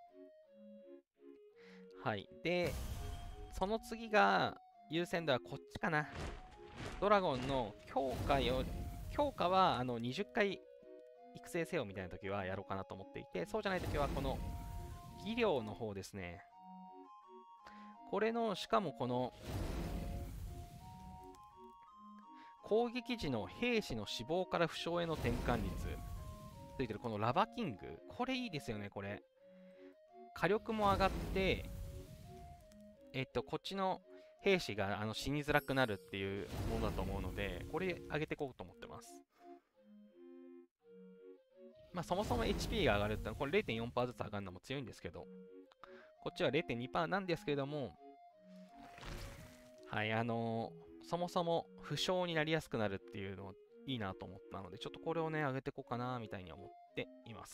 はい。で、その次が優先ではこっちかな。ドラゴンの強化は20回育成せよみたいな時はやろうかなと思っていて、そうじゃない時はこの技量の方ですね。これの、しかもこの攻撃時の兵士の死亡から負傷への転換率ついてるこのラバキング、これいいですよね。これ火力も上がって、こっちの兵士が死にづらくなるっていうものだと思うので、これ上げていこうと思ってます。まあそもそも HP が上がるってのはこれ 0.4% ずつ上がるのも強いんですけど、こっちは 0.2% なんですけれども、はい、そもそも負傷になりやすくなるっていうのいいなと思ったので、ちょっとこれをね、上げていこうかなみたいに思っています。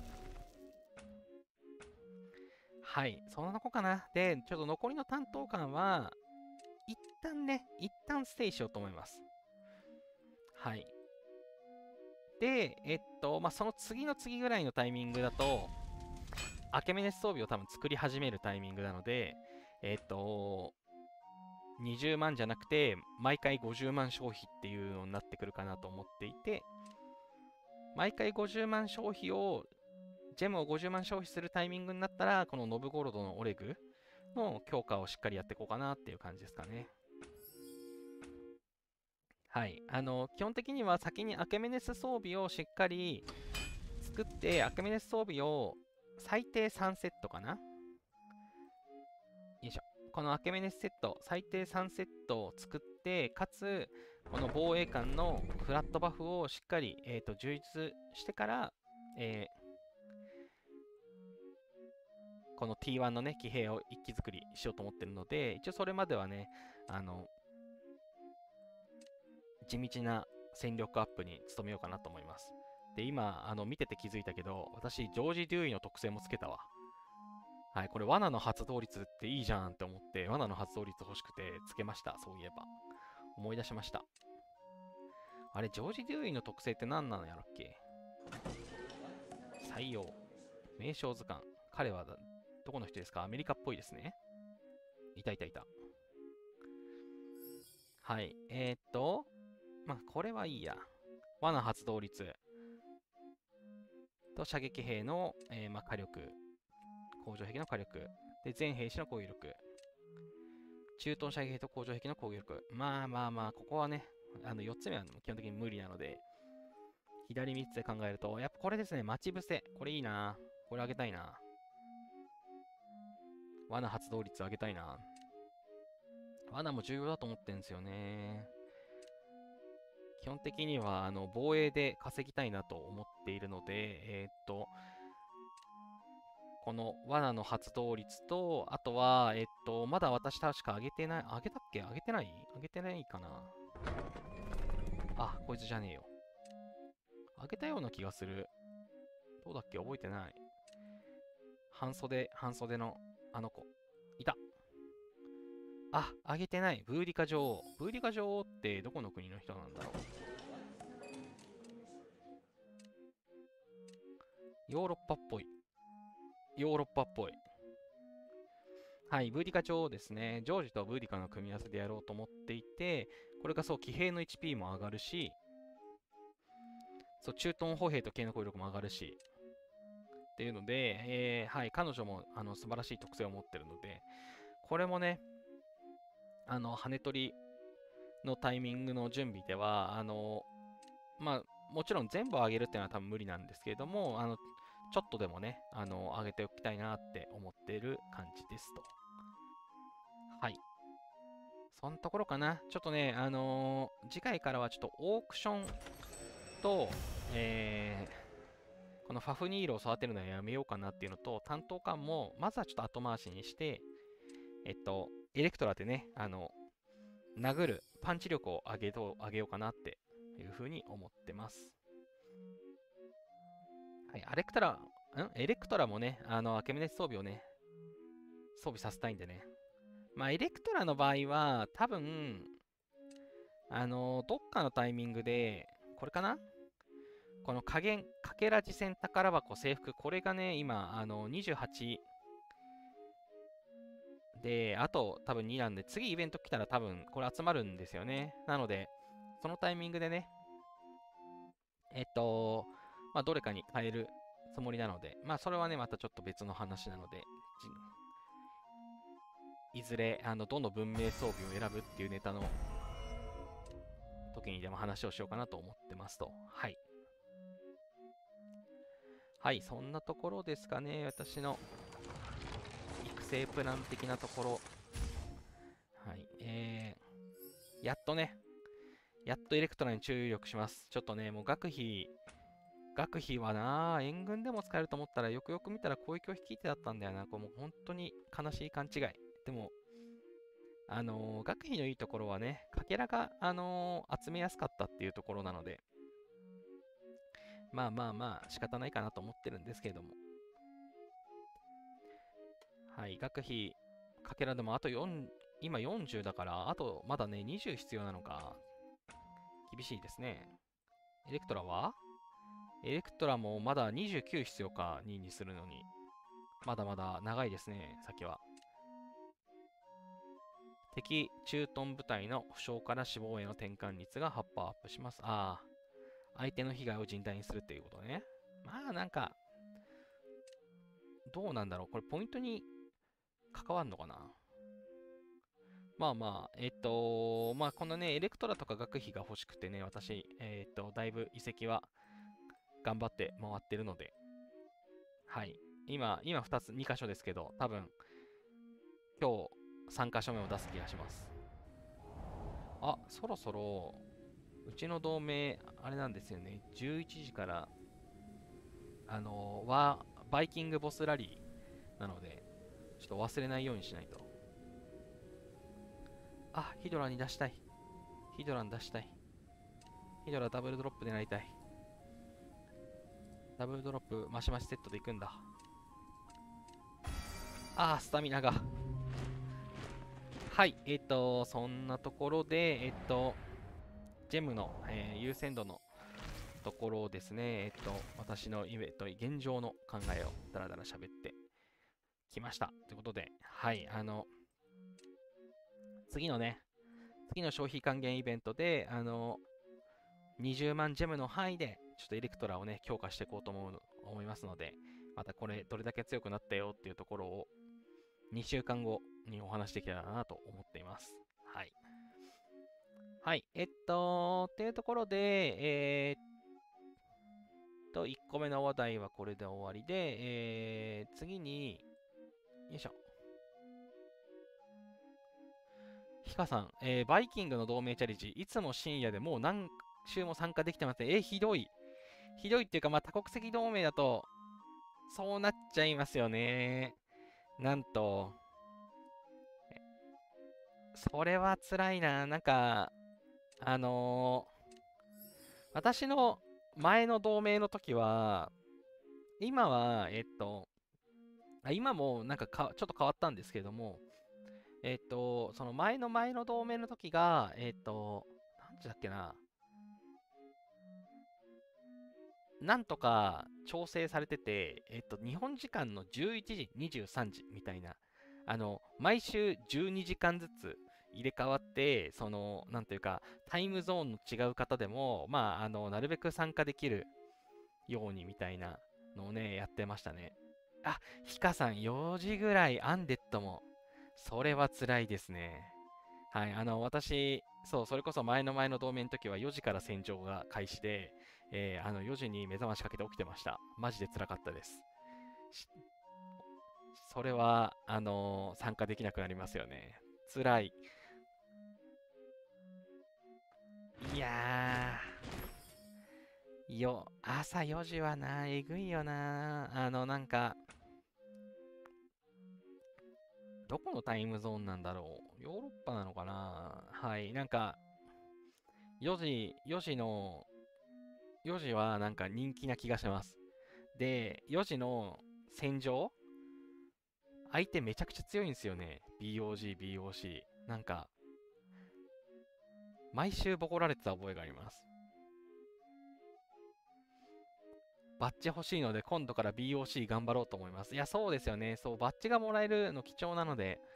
はい、そんなとこかな。で、ちょっと残りの担当官は、一旦ステイしようと思います。はい。で、まあ、その次の次ぐらいのタイミングだと、アケメネス装備を多分作り始めるタイミングなので、20万じゃなくて、毎回50万消費っていうのになってくるかなと思っていて、毎回50万消費を、ジェムを50万消費するタイミングになったら、このノブゴロドのオレグの強化をしっかりやっていこうかなっていう感じですかね。はい。基本的には先にアケメネス装備をしっかり作って、アケメネス装備を最低3セットかな。よいしょ。このアケメネスセット、最低3セットを作って、かつ、この防衛艦のフラットバフをしっかり、充実してから、えこの T1 のね、騎兵を一気作りしようと思ってるので、一応それまではね、地道な戦力アップに努めようかなと思います。で、今、見てて気づいたけど、私、ジョージ・デューイの特性もつけたわ。はい、これ、罠の発動率っていいじゃんって思って、罠の発動率欲しくてつけました。そういえば。思い出しました。あれ、ジョージ・デューイの特性って何なのやろっけ。採用。名称図鑑。彼はどこの人ですか？アメリカっぽいですね。いたいたいた。はい。まあ、これはいいや。罠発動率と射撃兵の、まあ、火力、工場壁の火力、で、全兵士の攻撃力、中東射撃兵と工場壁の攻撃力。まあまあまあ、ここはね、4つ目は基本的に無理なので、左3つで考えると、やっぱこれですね、待ち伏せ。これいいな。これ上げたいな。罠発動率上げたいな。罠も重要だと思ってるんですよね。基本的には防衛で稼ぎたいなと思っているので、この罠の発動率と、あとは、まだ私確か上げてない、上げたっけ？上げてない？上げてないかな。あ、こいつじゃねえよ。上げたような気がする。どうだっけ？覚えてない。半袖のあの子。いた。あ、上げてない。ブーリカ女王。ブーリカ女王ってどこの国の人なんだろう。ヨーロッパっぽい。ヨーロッパっぽい。はい、ブーディカ女王ですね。ジョージとブーディカの組み合わせでやろうと思っていて、これがそう、騎兵の HP も上がるし、そう、駐屯歩兵と騎兵の攻力も上がるし、っていうので、はい、彼女も素晴らしい特性を持ってるので、これもね、羽取りのタイミングの準備では、まあ、もちろん全部上げるっていうのは多分無理なんですけれども、ちょっとでもね、上げておきたいなって思ってる感じですと。はい。 そんなところかな。ちょっとね、次回からはちょっとオークションと、このファフニールを育てるのはやめようかなっていうのと、担当官も、まずはちょっと後回しにして、エレクトラでね、殴る、パンチ力を上げようかなっていうふうに思ってます。はい、エレクトラもね、アケメネス装備をね、装備させたいんでね。まあ、エレクトラの場合は、多分、どっかのタイミングで、これかな、このかけら次戦宝箱制服、これがね、今、28で、あと多分2なんで、次イベント来たら多分これ集まるんですよね。なので、そのタイミングでね、まあ、どれかに変えるつもりなので、まあ、それはね、またちょっと別の話なので、いずれ、どの文明装備を選ぶっていうネタの時にでも話をしようかなと思ってますと。はい。はい、そんなところですかね、私の育成プラン的なところ。はい、やっとね、やっとエレクトラに注力します。ちょっとね、もう学費はな、援軍でも使えると思ったら、よくよく見たら攻撃を率いてだったんだよな。これもう本当に悲しい勘違い。でも、学費のいいところはね、かけらが、集めやすかったっていうところなので、まあまあまあ、仕方ないかなと思ってるんですけれども。はい、学費、かけらでもあと4、今40だから、あとまだね、20必要なのか。厳しいですね。エレクトラはエレクトラもまだ29必要か、2にするのに。まだまだ長いですね、先は。敵駐屯部隊の負傷から死亡への転換率が8%アップします。ああ、相手の被害を甚大にするっていうことね。まあなんか、どうなんだろう。これポイントに関わるのかな。まあまあ、まあこのね、エレクトラとか学費が欲しくてね、私、だいぶ遺跡は頑張って回ってるので、はい。今2つ、2箇所ですけど、多分、今日3箇所目を出す気がします。あ、そろそろ、うちの同盟、あれなんですよね。11時から、バイキングボスラリーなので、ちょっと忘れないようにしないと。あ、ヒドラに出したい。ヒドラに出したい。ヒドラダブルドロップでなりたい。ダブルドロップ、マシマシセットでいくんだ。あー、スタミナが。はい、そんなところで、ジェムの、優先度のところをですね、私の現状の考えをだらだら喋ってきました。ということで、はい、次のね、次の消費還元イベントで、20万ジェムの範囲で、ちょっとエレクトラをね、強化していこうと思いますので、またこれ、どれだけ強くなったよっていうところを、2週間後にお話できたらなと思っています。はい。はい。っていうところで、1個目の話題はこれで終わりで、次に、よいしょ。ヒカさん、バイキングの同盟チャレンジ、いつも深夜でもう何週も参加できてません。ひどい。ひどいっていうか、まあ、多国籍同盟だと、そうなっちゃいますよね。なんと、それは辛いな。なんか、私の前の同盟の時は、今は、今もなんかちょっと変わったんですけれども、その前の前の同盟の時が、なんてだっけな、なんとか調整されてて、日本時間の11時、23時みたいな、毎週12時間ずつ入れ替わって、なんというか、タイムゾーンの違う方でも、まあ、なるべく参加できるようにみたいなのをね、やってましたね。あ、ヒカさん4時ぐらいアンデッドも、それは辛いですね。はい、私、そう、それこそ前の前の同盟の時は4時から戦場が開始で、4時に目覚ましかけて起きてました。マジで辛かったです。それは、参加できなくなりますよね。辛い。 いや朝4時はな、えぐいよな。なんか、どこのタイムゾーンなんだろう。ヨーロッパなのかな。はい、なんか、4時はなんか人気な気がします。で、4時の戦場相手めちゃくちゃ強いんですよね。BOG、BOC。なんか、毎週ボコられてた覚えがあります。バッジ欲しいので、今度から BOC 頑張ろうと思います。いや、そうですよね。そう、バッジがもらえるの貴重なので、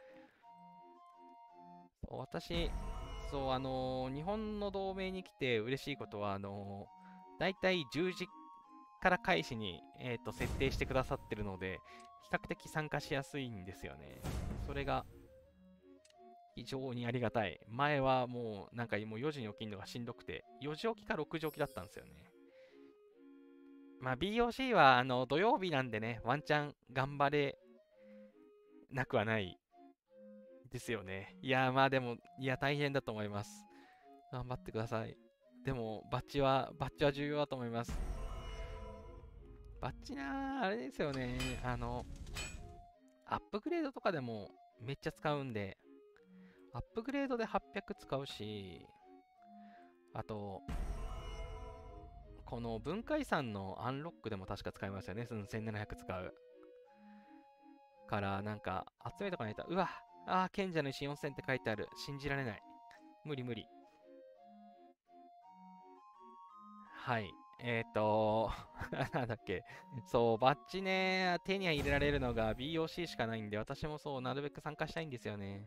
そう私、そう、日本の同盟に来て嬉しいことは、だいたい10時から開始に、設定してくださってるので、比較的参加しやすいんですよね。それが非常にありがたい。前はもう、なんかもう4時に起きるのがしんどくて、4時起きか6時起きだったんですよね。まあ、BOC は土曜日なんでね、ワンチャン頑張れなくはないですよね。いやー、まあでも、いや、大変だと思います。頑張ってください。でも、バッジは重要だと思います。バッジなー、あれですよね。アップグレードとかでもめっちゃ使うんで、アップグレードで800使うし、あと、この文化遺産のアンロックでも確か使いますよね。その1700使う。から、なんか、集めとかないと、うわ、賢者の石4000って書いてある。信じられない。無理無理。はい。なんだっけ。そう、バッジね、手に入れられるのが BOC しかないんで、私もそう、なるべく参加したいんですよね。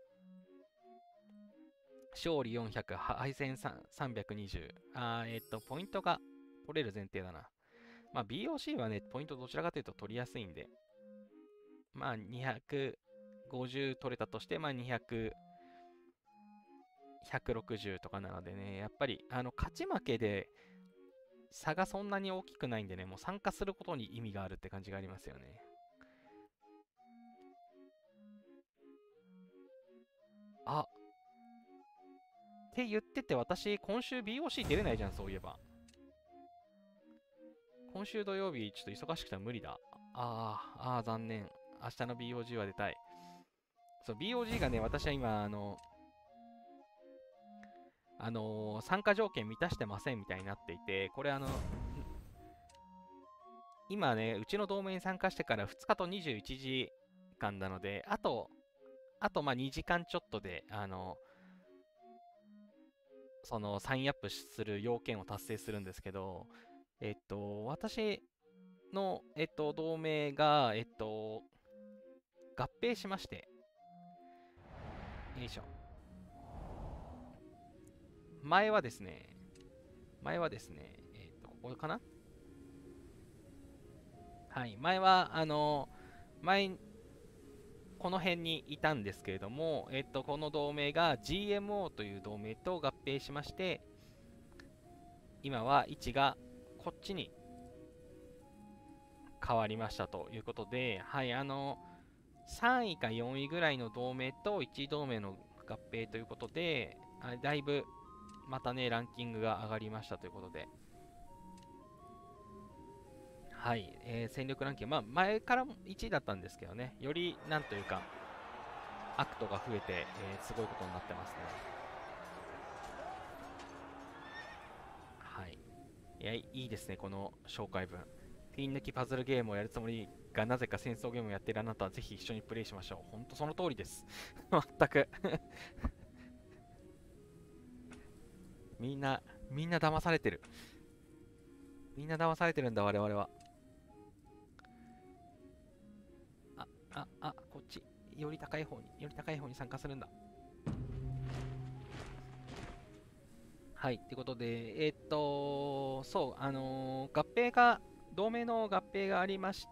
勝利400、敗戦320。ポイントが取れる前提だな。まあ、BOC はね、ポイントどちらかというと取りやすいんで、まあ、250取れたとして、まあ、200、160とかなのでね、やっぱり、勝ち負けで差がそんなに大きくないんでね、もう参加することに意味があるって感じがありますよね。あ、って言ってて、私、今週 BOC 出れないじゃん、そういえば。今週土曜日、ちょっと忙しくて無理だ。残念。明日の BOG は出たい。そう、BOG がね、私は今、参加条件満たしてませんみたいになっていて、これ今ね、うちの同盟に参加してから2日と21時間なので、あとまあ2時間ちょっとで、そのサインアップする要件を達成するんですけど、私の、同盟が、合併しまして、よいしょ。前はですね、ここかな。はい、前は、前、この辺にいたんですけれども、この同盟が GMO という同盟と合併しまして、今は位置がこっちに変わりましたということで、はい、3位か4位ぐらいの同盟と1位同盟の合併ということで、だいぶまたね、ランキングが上がりましたということで、はい、戦力ランキング、まあ、前からも1位だったんですけどね、よりなんというか、アクトが増えて、すごいことになってますね。はい。いや、いいですね、この紹介文。ピン抜きパズルゲームをやるつもりが、なぜか戦争ゲームをやっているあなたはぜひ一緒にプレイしましょう。ほんとその通りです。全くみんな、みんな騙されてる。みんな騙されてるんだ、我々は。こっち。より高い方に参加するんだ。はい、ってことで、そう、同盟の合併がありまして、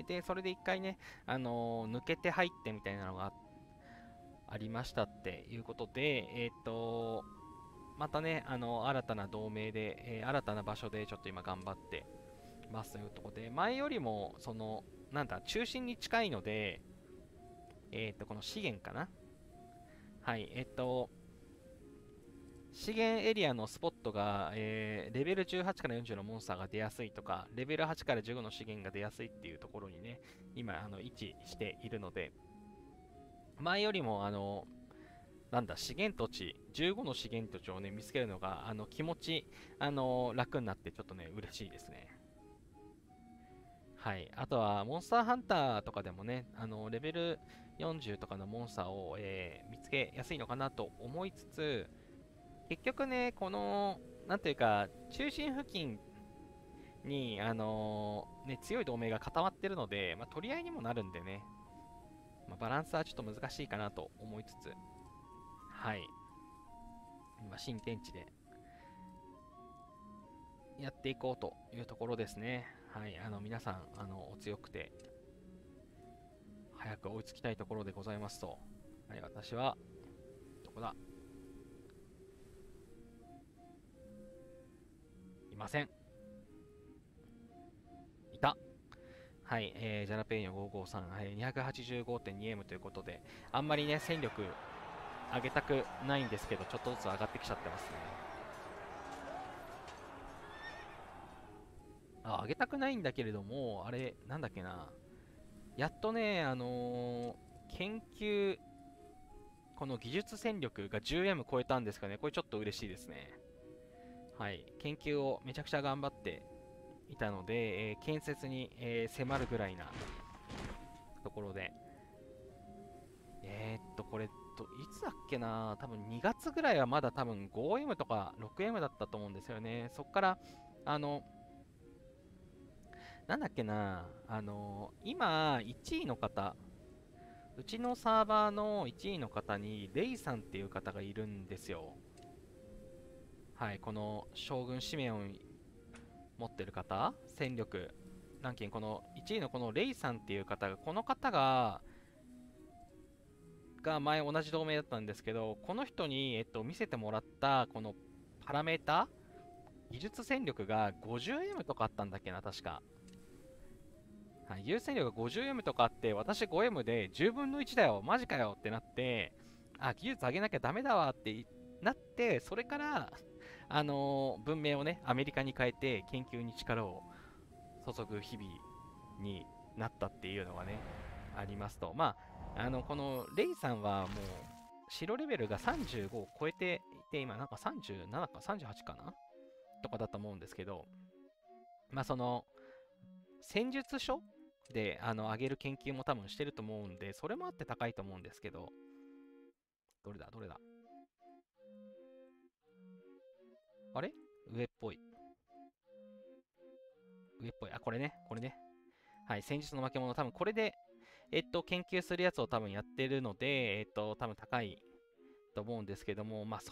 で、それで一回ね、抜けて入ってみたいなのがありましたっていうことで、またね、新たな同盟で、新たな場所でちょっと今頑張ってますというところで、前よりも、なんだ、中心に近いので、この資源かな。はい、資源エリアのスポットが、レベル18から40のモンスターが出やすいとか、レベル8から15の資源が出やすいっていうところにね、今、位置しているので、前よりも、なんだ、資源土地、15の資源土地をね、見つけるのが、気持ち、楽になって、ちょっとね、嬉しいですね。はい。あとは、モンスターハンターとかでもね、レベル40とかのモンスターを、見つけやすいのかなと思いつつ、結局ね、この、なんていうか、中心付近に、ね、強い同盟が固まってるので、まあ、取り合いにもなるんでね、まあ、バランスはちょっと難しいかなと思いつつ、はい。今、新天地でやっていこうというところですね。はい。皆さん、お強くて、早く追いつきたいところでございますと。はい、私は、どこだいません。いた。はい、ジャラペイヨ553、はい、285.2M ということで、あんまりね、戦力上げたくないんですけど、ちょっとずつ上がってきちゃってますね。上げたくないんだけれども、あれ、なんだっけな。やっとね、研究、この技術戦力が 10M 超えたんですかね。これちょっと嬉しいですね。はい。研究をめちゃくちゃ頑張っていたので、建設に、迫るぐらいなところで。これ、いつだっけな、多分2月ぐらいはまだ多分 5M とか 6M だったと思うんですよね。そこから、あの、なんだっけな、今、1位の方、うちのサーバーの1位の方に、レイさんっていう方がいるんですよ。はい、この将軍指名を持ってる方、戦力、ランキング、この1位のこのレイさんっていう方が、この方が前同じ同盟だったんですけど、この人に、見せてもらったこのパラメータ、技術戦力が 50M とかあったんだっけな、確か。はい、優先力が 50M とかあって、私 5M で10分の1だよ、マジかよってなって、あ、技術上げなきゃダメだわってなって、それから、文明をね、アメリカに変えて研究に力を注ぐ日々になったっていうのがね、ありますと。まあ、このレイさんはもう、白レベルが35を超えていて、今なんか37か38かなとかだと思うんですけど、まあその、戦術書で上げる研究も多分してると思うんで、それもあって高いと思うんですけど、どれだどれだあれ上っぽい。上っぽい。あ、これね。これね。はい。戦術の負け物。多分これで、研究するやつを多分やってるので、多分高いと思うんですけども、まあ、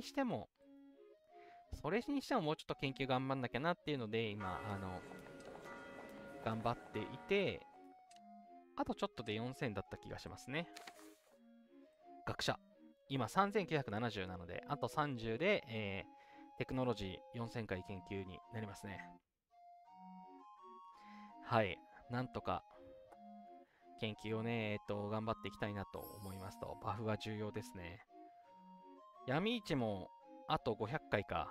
それにしてももうちょっと研究頑張んなきゃなっていうので、今、頑張っていて、あとちょっとで4000だった気がしますね。学者。今3970なので、あと30で、テクノロジー4000回研究になりますね。はい。なんとか研究をね、頑張っていきたいなと思いますと、バフは重要ですね。闇市も、あと500回か。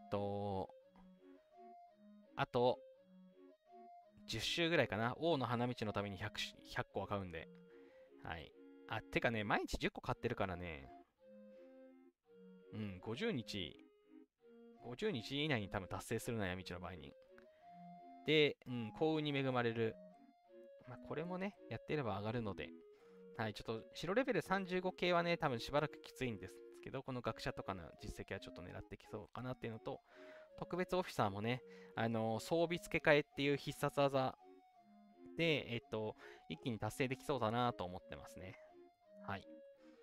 あと10周ぐらいかな。王の花道のために100個は買うんで。はい。あ、てかね、毎日10個買ってるからね、うん、50日以内に多分達成するな、闇市の場合に。で、うん、幸運に恵まれる。まあ、これもね、やってれば上がるので、はい、ちょっと白レベル35系はね、多分しばらくきついんですけど、この学者とかの実績はちょっと狙ってきそうかなっていうのと、特別オフィサーもね、装備付け替えっていう必殺技で、一気に達成できそうだなと思ってますね。はい。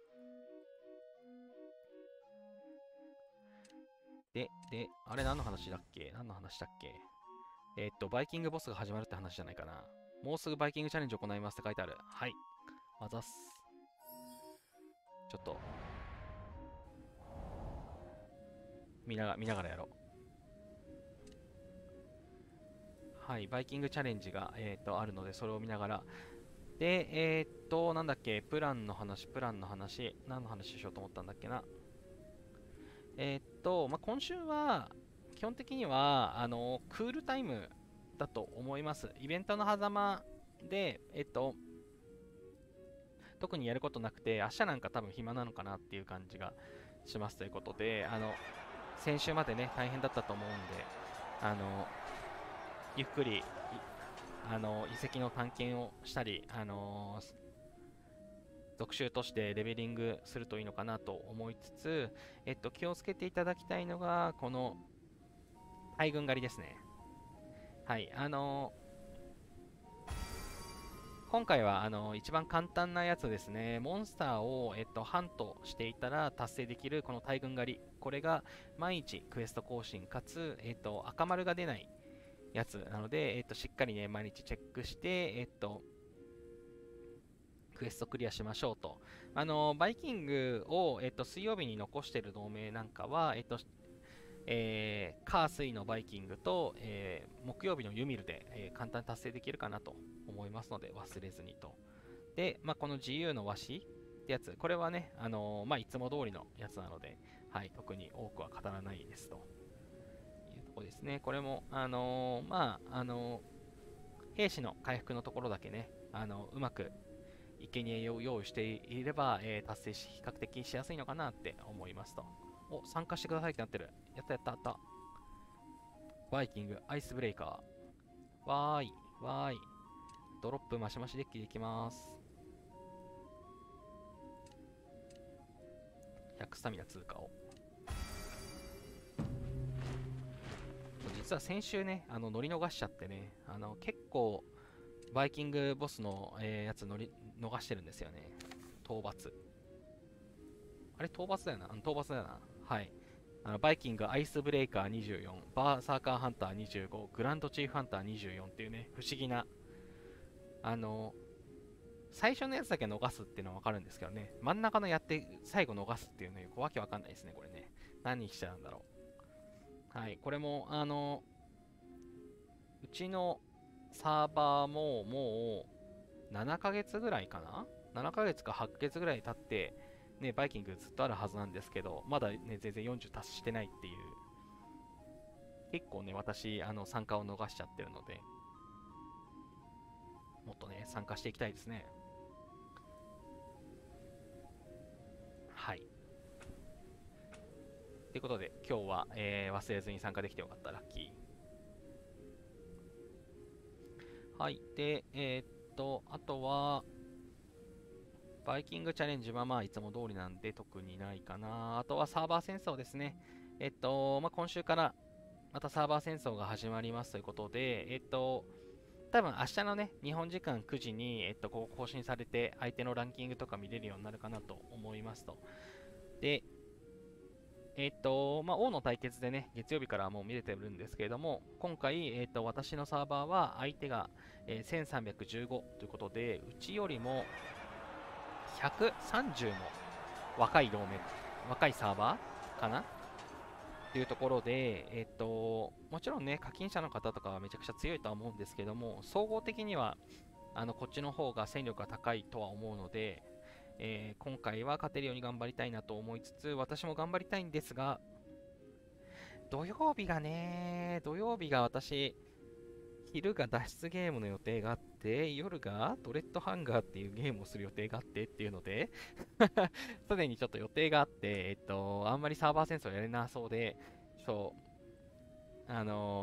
あれ何の話だっけバイキングボスが始まるって話じゃないかな。もうすぐバイキングチャレンジを行いますって書いてある。はい。まざっす。ちょっと、見ながらやろう。はい。バイキングチャレンジが、あるので、それを見ながら。で、なんだっけ、プランの話、何の話しようと思ったんだっけな。 今週は、基本的には、クールタイムだと思います。イベントの狭間で、特にやることなくて、明日なんか多分暇なのかなっていう感じがしますということで、先週までね、大変だったと思うんで、ゆっくり、遺跡の探検をしたり、続習としてレベリングするといいのかなと思いつつ、気をつけていただきたいのが、この大群狩りですね。はい、今回は一番簡単なやつですね、モンスターを、ハントしていたら達成できるこの大群狩り、これが毎日クエスト更新かつ、赤丸が出ないやつなので、しっかりね、毎日チェックして、クエストクリアしましょうと。バイキングを、水曜日に残している同盟なんかは、火水のバイキングと、木曜日のユミルで、簡単に達成できるかなと思いますので忘れずにと。で、この自由の和紙ってやつ、これはね、いつも通りのやつなので、はい、特に多くは語らないですというところですね。これも、兵士の回復のところだけね、うまく生贄を用意していれば、達成し比較的しやすいのかなって思いますと。お、参加してくださいってなってる。やったやったやった。バイキング、アイスブレイカー。わーい、わーい。ドロップマシマシデッキでいきます。100スタミナ通過を。実は先週ね、乗り逃しちゃってね、結構、バイキングボスの、やつ乗り逃してるんですよね。討伐。あれ、討伐だよな。討伐だよな。はい。バイキングアイスブレイカー24、バーサーカーハンター25、グランドチーフハンター24っていうね、不思議な、最初のやつだけ逃すっていうのはわかるんですけどね、真ん中のやって最後逃すっていうね、わけわかんないですね、これね。何しちゃうんだろう。はい、これも、うちのサーバーももう7ヶ月ぐらいかな ?7 ヶ月か8ヶ月ぐらい経って、ね、バイキングずっとあるはずなんですけど、まだね、全然40達してないっていう。結構ね、私、参加を逃しちゃってるので、もっとね、参加していきたいですね。はい。ということで、今日は、忘れずに参加できてよかった、ラッキー。はい。で、あとは、バイキングチャレンジはまあいつも通りなんで特にないかな。あとはサーバー戦争ですね。今週からまたサーバー戦争が始まりますということで、多分明日のね、日本時間9時に、こう更新されて相手のランキングとか見れるようになるかなと思いますと。で、王の対決でね、月曜日からもう見れてるんですけれども、今回、私のサーバーは相手が、1315ということで、うちよりも130も若い同盟、若いサーバーかなっていうところで、もちろんね、課金者の方とかはめちゃくちゃ強いとは思うんですけども、総合的には、こっちの方が戦力が高いとは思うので、今回は勝てるように頑張りたいなと思いつつ、私も頑張りたいんですが、土曜日が私、昼が脱出ゲームの予定があって、夜がドレッドハンガーっていうゲームをする予定があってっていうので、すでにちょっと予定があって、あんまりサーバー戦争やれなそうで、そう、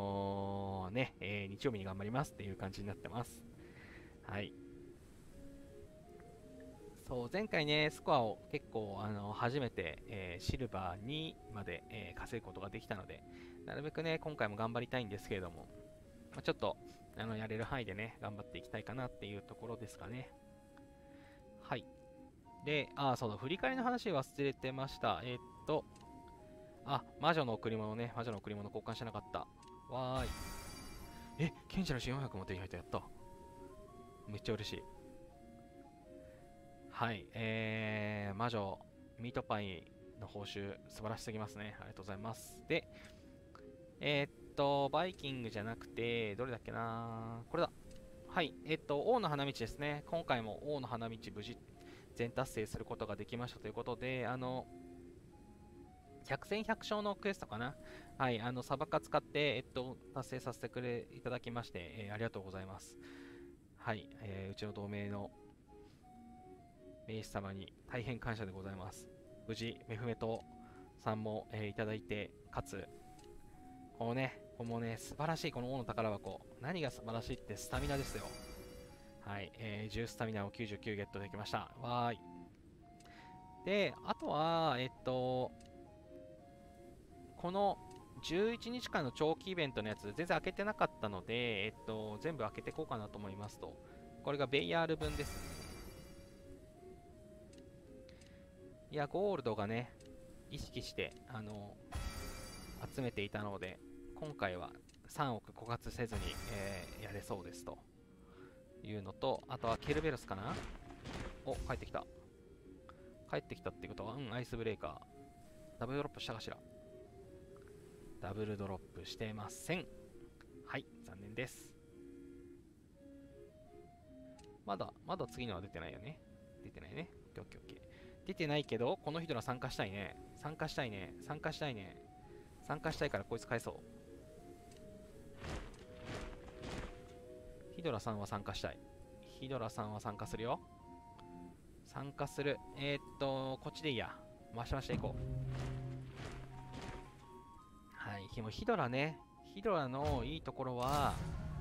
日曜日に頑張りますっていう感じになってます。はい。そう、前回ね、スコアを結構、初めて、シルバー2まで、稼ぐことができたので、なるべくね、今回も頑張りたいんですけれども、ちょっと、やれる範囲でね、頑張っていきたいかなっていうところですかね。はい。で、そうだ、振り返りの話忘れてました。魔女の贈り物ね、魔女の贈り物交換してなかった。わーい。賢者の新400も手に入った、やった。めっちゃ嬉しい。はい、魔女、ミートパイの報酬、素晴らしすぎますね。ありがとうございます。で、バイキングじゃなくて、どれだっけなこれだ。はい、王の花道ですね。今回も王の花道無事全達成することができましたということで、 百戦百勝のクエストかな。はい、サバカ使って、達成させていただきまして、ありがとうございます。はい、うちの同盟の名士様に大変感謝でございます。無事、メフメトさんも、いただいて、かつ、このね、素晴らしいこの王の宝箱。何が素晴らしいってスタミナですよ。はい、10スタミナを99ゲットできました。わーい。で、あとは、この11日間の長期イベントのやつ、全然開けてなかったので、全部開けていこうかなと思いますと。これがベイヤール分ですね。いや、ゴールドがね、意識して、集めていたので、今回は3億枯渇せずに、やれそうですというのと、あとはケルベロスかな。お、帰ってきた。帰ってきたってことは、アイスブレーカー。ダブルドロップしたかしら。ダブルドロップしてません。はい、残念です。まだ次のは出てないよね。出てないね。オッケーオッケー。出てないけど、このヒドラ参加したいね。参加したいね。参加したいね。参加したいからこいつ返そう。ヒドラさんは参加したい。ヒドラさんは参加するよ。参加する。こっちでいいや。回しましていこう。はい、もうヒドラね。ヒドラのいいところは、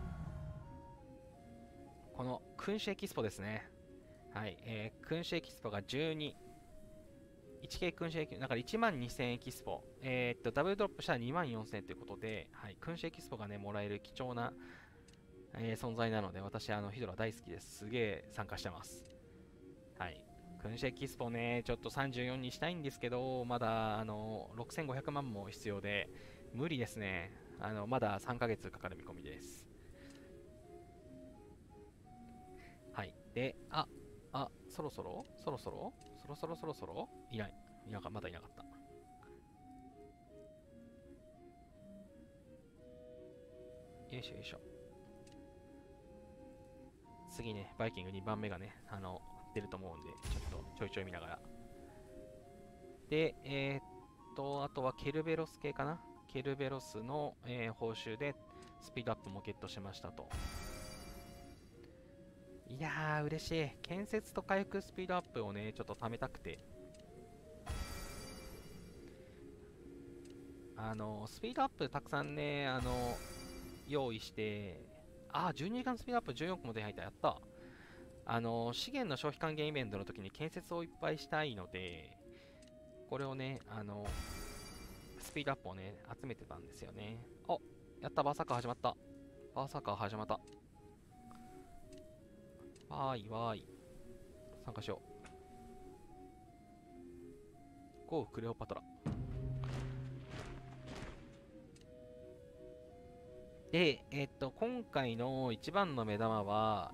この君主エキスポですね。はい、君主エキスポが12。1K 君主エキスポ、だから12000エキスポ。ダブルドロップしたら24000ということで、はい、君主エキスポがね、もらえる貴重な、存在なので、私、ヒドラ大好きです。すげえ参加してます。はい。君主エキスポね、ちょっと34にしたいんですけど、まだ、6500万も必要で、無理ですね。まだ3ヶ月かかる見込みです。はい。で、そろそろいない。まだいなかった。よいしょよいしょ。次ね、バイキング2番目がね、出ると思うんで、ちょっとちょいちょい見ながら。で、あとはケルベロス系かな。ケルベロスの、報酬でスピードアップもゲットしましたと。いやー、嬉しい。建設と回復スピードアップをね、ちょっと貯めたくて。スピードアップたくさんね、用意して、12時間スピードアップ14個も手に入った。やった。資源の消費還元イベントの時に建設をいっぱいしたいので、これをね、スピードアップをね、集めてたんですよね。やった、バーサーカー始まった。バーサーカー始まった。わーい、わーい。参加しよう。ゴー、クレオパトラ。で、今回の一番の目玉は、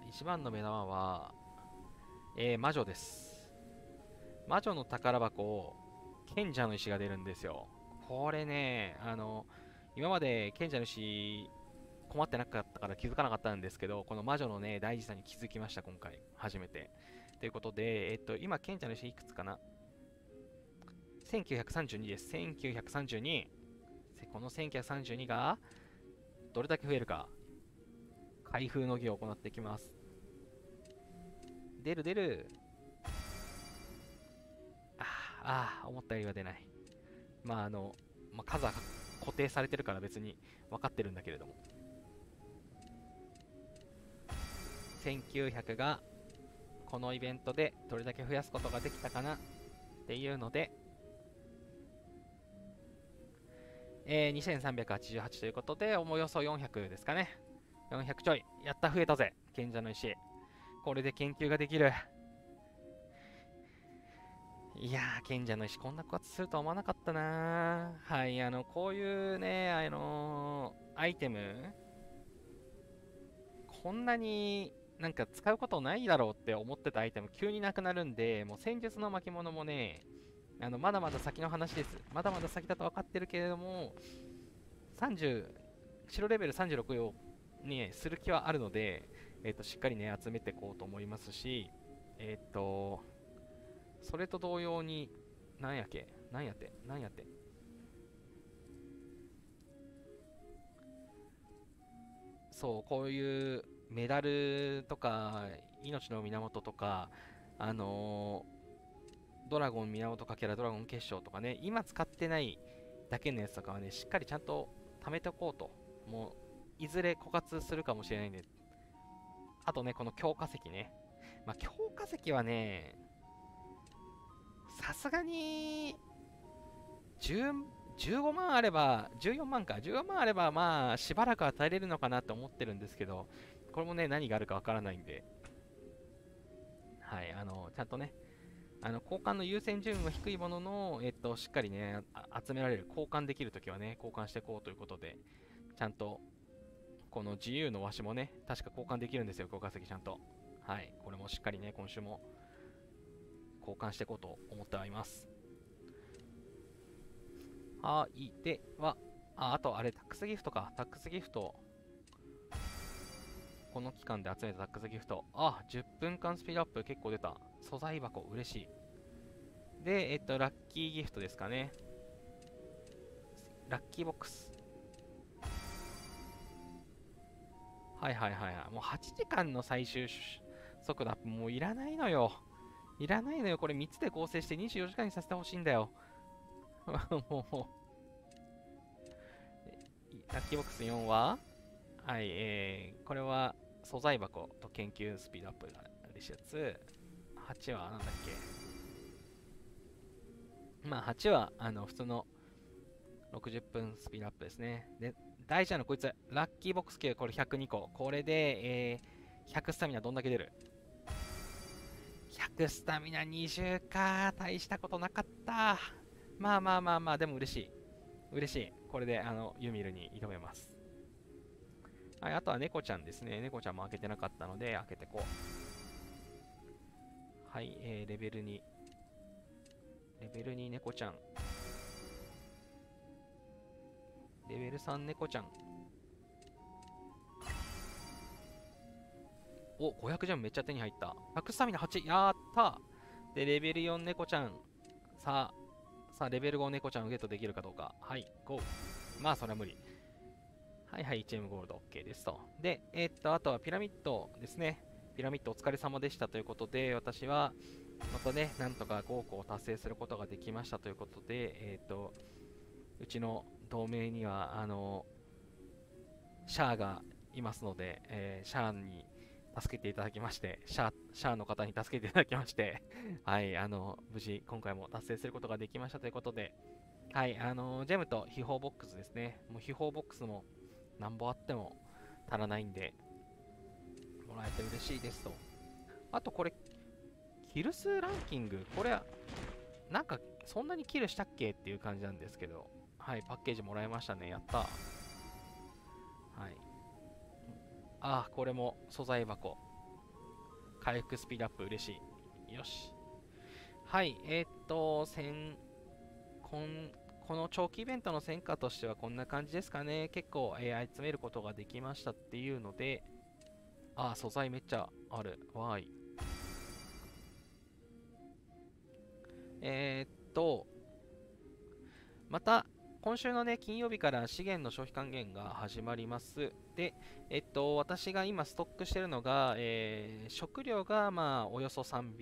魔女です。魔女の宝箱、賢者の石が出るんですよ。これね、今まで賢者の石困ってなかったから気づかなかったんですけど、この魔女のね、大事さに気づきました、今回。初めて。ということで、今、賢者の石いくつかな？ 1932 です。1932。この1932が、どれだけ増えるか。開封の儀を行っていきます。出る出る。思ったよりは出ない。数は固定されてるから別に分かってるんだけれども。1900がこのイベントでどれだけ増やすことができたかなっていうので、2388ということで、およそ400ですかね。400ちょい。やった、増えたぜ。賢者の石。これで研究ができる。いやー、賢者の石こんな枯渇するとは思わなかったなー。はい、こういうね、アイテム、こんなになんか使うことないだろうって思ってたアイテム、急になくなるんで、もう戦術の巻物もね、まだまだ先の話です。まだまだ先だと分かってるけれども、30、白レベル36をね、する気はあるので、しっかりね、集めていこうと思いますし、それと同様に、なんやって、 そう、こういうメダルとか、命の源とか、あのドラゴン源かけらドラゴン結晶とかね、今使ってないだけのやつとかはね、しっかりちゃんと貯めておこうと。もう、いずれ枯渇するかもしれないんで。あとね、この強化石ね。まあ、強化石はね、さすがに、10 15万あれば、14万か、14万あれば、まあ、しばらくは耐えれるのかなと思ってるんですけど、これもね、何があるかわからないんで、はい、ちゃんとね、交換の優先順位は低いものの、しっかりね、集められる、交換できるときはね、交換していこうということで、ちゃんと、この自由のわしもね、確か交換できるんですよ、強化石ちゃんと。はい、これもしっかりね、今週も交換していこうと思ってはいます。はい、では、あとあれ、タックスギフトか。タックスギフト、この期間で集めたタックスギフト。10分間スピードアップ結構出た。素材箱、嬉しい。で、ラッキーギフトですかね。ラッキーボックス。はいはいはいはい。もう8時間の最終速度アップ、もういらないのよ。いらないのよ。これ3つで構成して24時間にさせてほしいんだよ。もう、ラッキーボックス4は、はい、これは素材箱と研究スピードアップが嬉しいやつ。8はなんだっけ。まあ8は普通の60分スピードアップですね。で、大事なのこいつ、ラッキーボックス系これ102個。これで、100スタミナどんだけ出る？ 100 スタミナ20か。大したことなかった。まあまあまあまあ、でも嬉しい。嬉しい。これでユミルに挑めます。はい、あとは猫ちゃんですね。猫ちゃんも開けてなかったので、開けてこう。はい、レベル2。レベル2猫ちゃん。レベル3猫ちゃん。お、500ジャムめっちゃ手に入った。100スタミナ8。やったで、レベル4猫ちゃん。さあ、レベル5猫ちゃんをゲットできるかどうか。はい、GO。まあ、それは無理。はいはい、1M ゴールド OK ですと。で、あとはピラミッドですね。ピラミッドお疲れ様でしたということで、私は、またね、なんとか5個を達成することができましたということで、うちの同盟には、シャアがいますので、シャアに助けていただきまして、シャアの方に助けていただきまして、はい、無事、今回も達成することができましたということで、はい、ジェムと秘宝ボックスですね。もう秘宝ボックスもなんぼあっても足らないんで、もらえて嬉しいですと。あとこれ、キル数ランキング、これ、なんか、そんなにキルしたっけっていう感じなんですけど、はい、パッケージもらいましたね。やった。はい。これも素材箱。回復スピードアップ嬉しい。よし。はい、こんこの長期イベントの戦果としてはこんな感じですかね。結構、集めることができましたっていうので、素材めっちゃある。わーい。えーっと、また、今週のね、金曜日から資源の消費還元が始まります。で、私が今ストックしてるのが、食料がまあ、およそ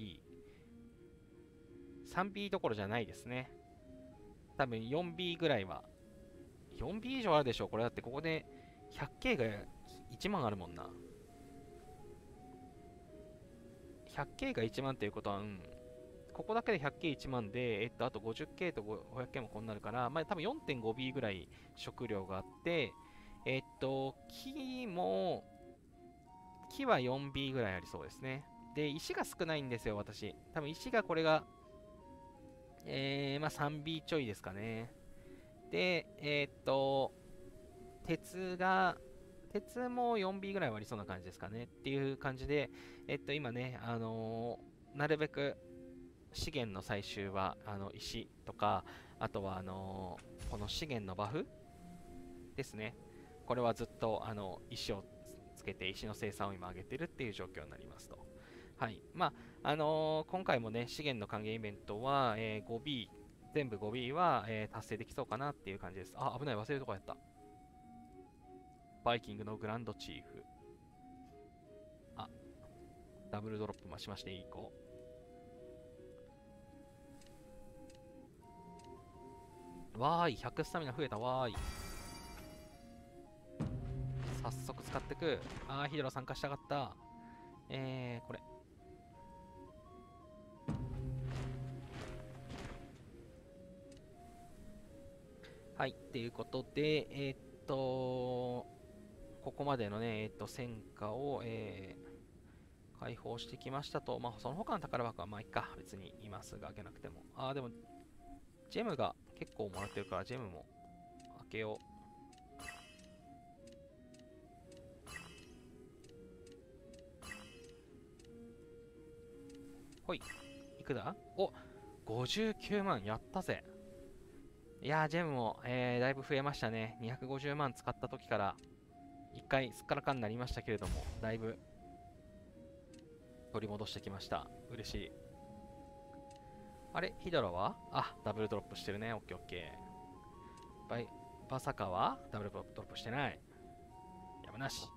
3B。3B どころじゃないですね。多分 4B ぐらいは。4B 以上あるでしょ。これだってここで 100K が1万あるもんな。100K が1万っていうことは、ここだけで 100K1 万で、あと 50K と 500K もこうなるから、まあ多分 4.5B ぐらい食料があって、木は 4B ぐらいありそうですね。で、石が少ないんですよ、私。多分石がこれが、まあ 3B ちょいですかね。で、鉄が、鉄も 4B ぐらいはありそうな感じですかね。っていう感じで、今ね、なるべく資源の採集は石とか、あとはこの資源のバフですね。これはずっと石をつけて石の生産を今上げてるっていう状況になりますと。はい。まあ、今回もね、資源の還元イベントは、5B、全部 5B は、達成できそうかなっていう感じです。危ない、忘れるとこやった。 バイキングのグランドチーフ。あ、ダブルドロップ増しましていい子。わーい、100スタミナ増えたわーい。早速使ってく。あー、ヒドラ参加したかった。これ。はい、っていうことで、ここまでのね、戦果を、解放してきましたと。まあ、その他の宝箱はまあいいか。別に今すぐ開けなくても。あー、でも、ジェムが結構もらってるから、ジェムも開けよう。ほい。いくだお、59万。やったぜ。いやー、ジェムも、だいぶ増えましたね。250万使った時から、一回すっからかんになりましたけれども、だいぶ取り戻してきました。嬉しい。あれヒドラはダブルドロップしてるね。オッケーオッケー。バサカはダブルドロップしてない。やむなし。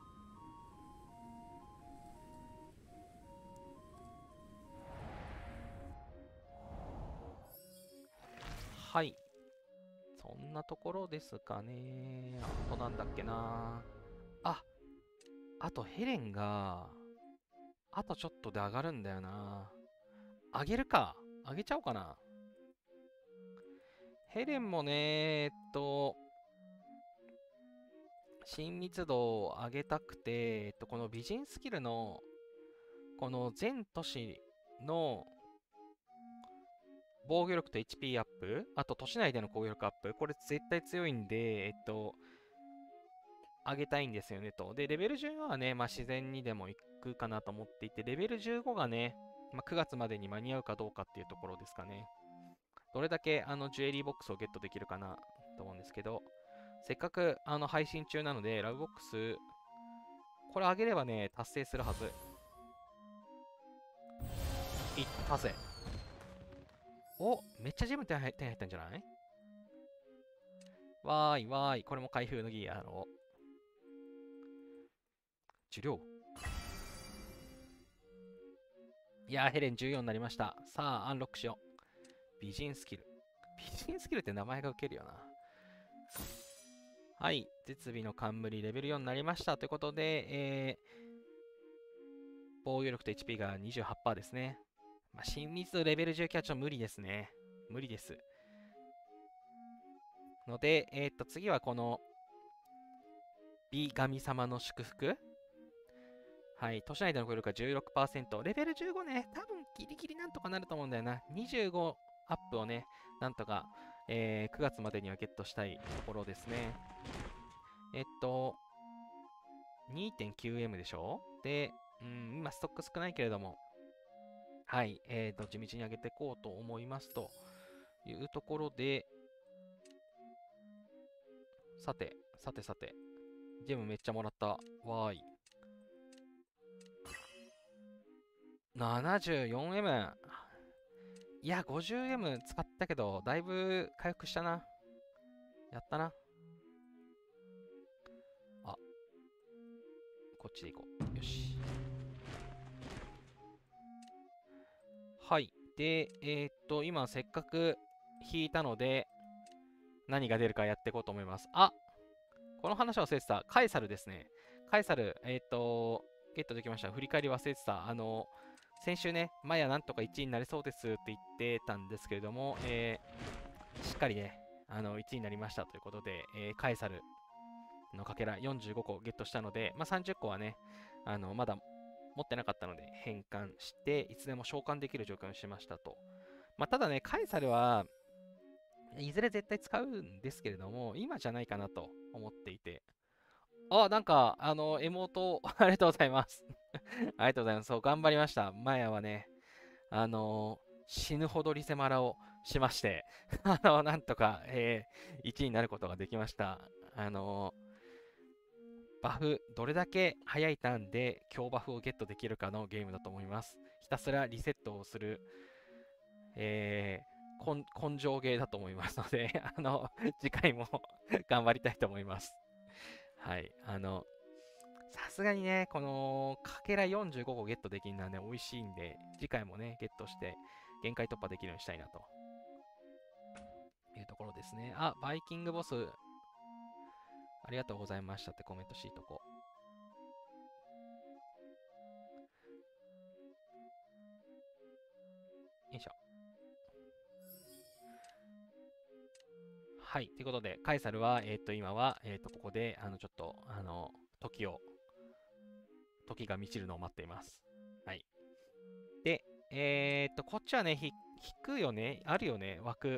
はい。そんなところですかね。あとなんだっけな。あとヘレンが、あとちょっとで上がるんだよな。上げるか。上げちゃおうかな。ヘレンもね、親密度を上げたくて、この美人スキルの、この全都市の防御力と HP アップ、あと都市内での攻撃力アップ、これ絶対強いんで、上げたいんですよねと。で、レベル14はね、まあ自然にでも行くかなと思っていて、レベル15がね、まあ、9月までに間に合うかどうかっていうところですかね。どれだけジュエリーボックスをゲットできるかなと思うんですけど、せっかく配信中なので、ラブボックス、これ上げればね、達成するはず。いったぜ。お、めっちゃジム手に入ったんじゃない？わーいわーい。これも開封のギアの。受領。いやー、ヘレン14になりました。さあ、アンロックしよう。美人スキル。美人スキルって名前がウケるよな。はい。絶尾の冠レベル4になりました。ということで、防御力と HP が28%ですね。まあ、親密度レベル19はちょっと無理ですね。無理です。ので、次はこの、美神様の祝福。はい。都市内での攻撃力が 16%。レベル15ね、多分ギリギリなんとかなると思うんだよな。25アップをね、なんとか、9月までにはゲットしたいところですね。2.9M でしょで、今ストック少ないけれども、はい、地道に上げていこうと思いますというところで、さて、ジェムめっちゃもらった。わーい。74M。いや、50M 使ったけど、だいぶ回復したな。やったな。あ、こっちで行こう。よし。はい。で、今せっかく引いたので、何が出るかやっていこうと思います。この話忘れてた。カエサルですね。カエサル、ゲットできました。振り返り忘れてた。先週ね、マヤなんとか1位になれそうですって言ってたんですけれども、しっかりね、1位になりましたということで、カエサルのかけら45個ゲットしたので、まあ、30個はね、まだ持ってなかったので変換して、いつでも召喚できる状況にしましたと。まあ、ただね、カエサルはいずれ絶対使うんですけれども、今じゃないかなと思っていて。なんか、エモート、ありがとうございます。ありがとうございます。そう、頑張りました。マヤはね、死ぬほどリセマラをしまして、なんとか、1位になることができました。バフ、どれだけ早いターンで強バフをゲットできるかのゲームだと思います。ひたすらリセットをする、根性ゲーだと思いますので次回も頑張りたいと思います。 はい。さすがにね、この、かけら45個ゲットできるのはね、美味しいんで、次回もね、ゲットして、限界突破できるようにしたいなというところですね。あ、バイキングボス、ありがとうございましたってコメントしいとこ。よいしょ。はい。ということで、カエサルは、今は、ここで、ちょっと、時が満ちるのを待っています。はい。で、こっちはね、引くよね。あるよね、枠。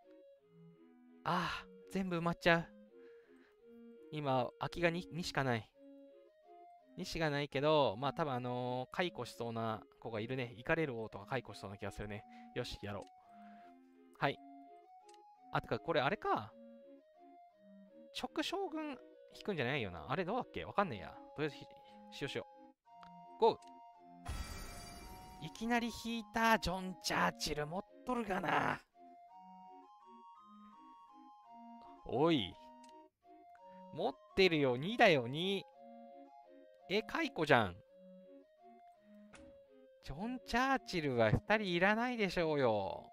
ああ、全部埋まっちゃう。今、空きが 2しかない。2しかないけど、まあ多分解雇しそうな子がいるね。イカれる王とか解雇しそうな気がするね。よし、やろう。はい。あ、てか、これあれか。直将軍引くんじゃないよな。あれどうだっけわかんねえや。とりあえずしようしよう。ゴー。いきなり引いたジョン・チャーチル持っとるがな。おい。持ってるよ。2だよ、2。解雇じゃん。ジョン・チャーチルは2人いらないでしょうよ。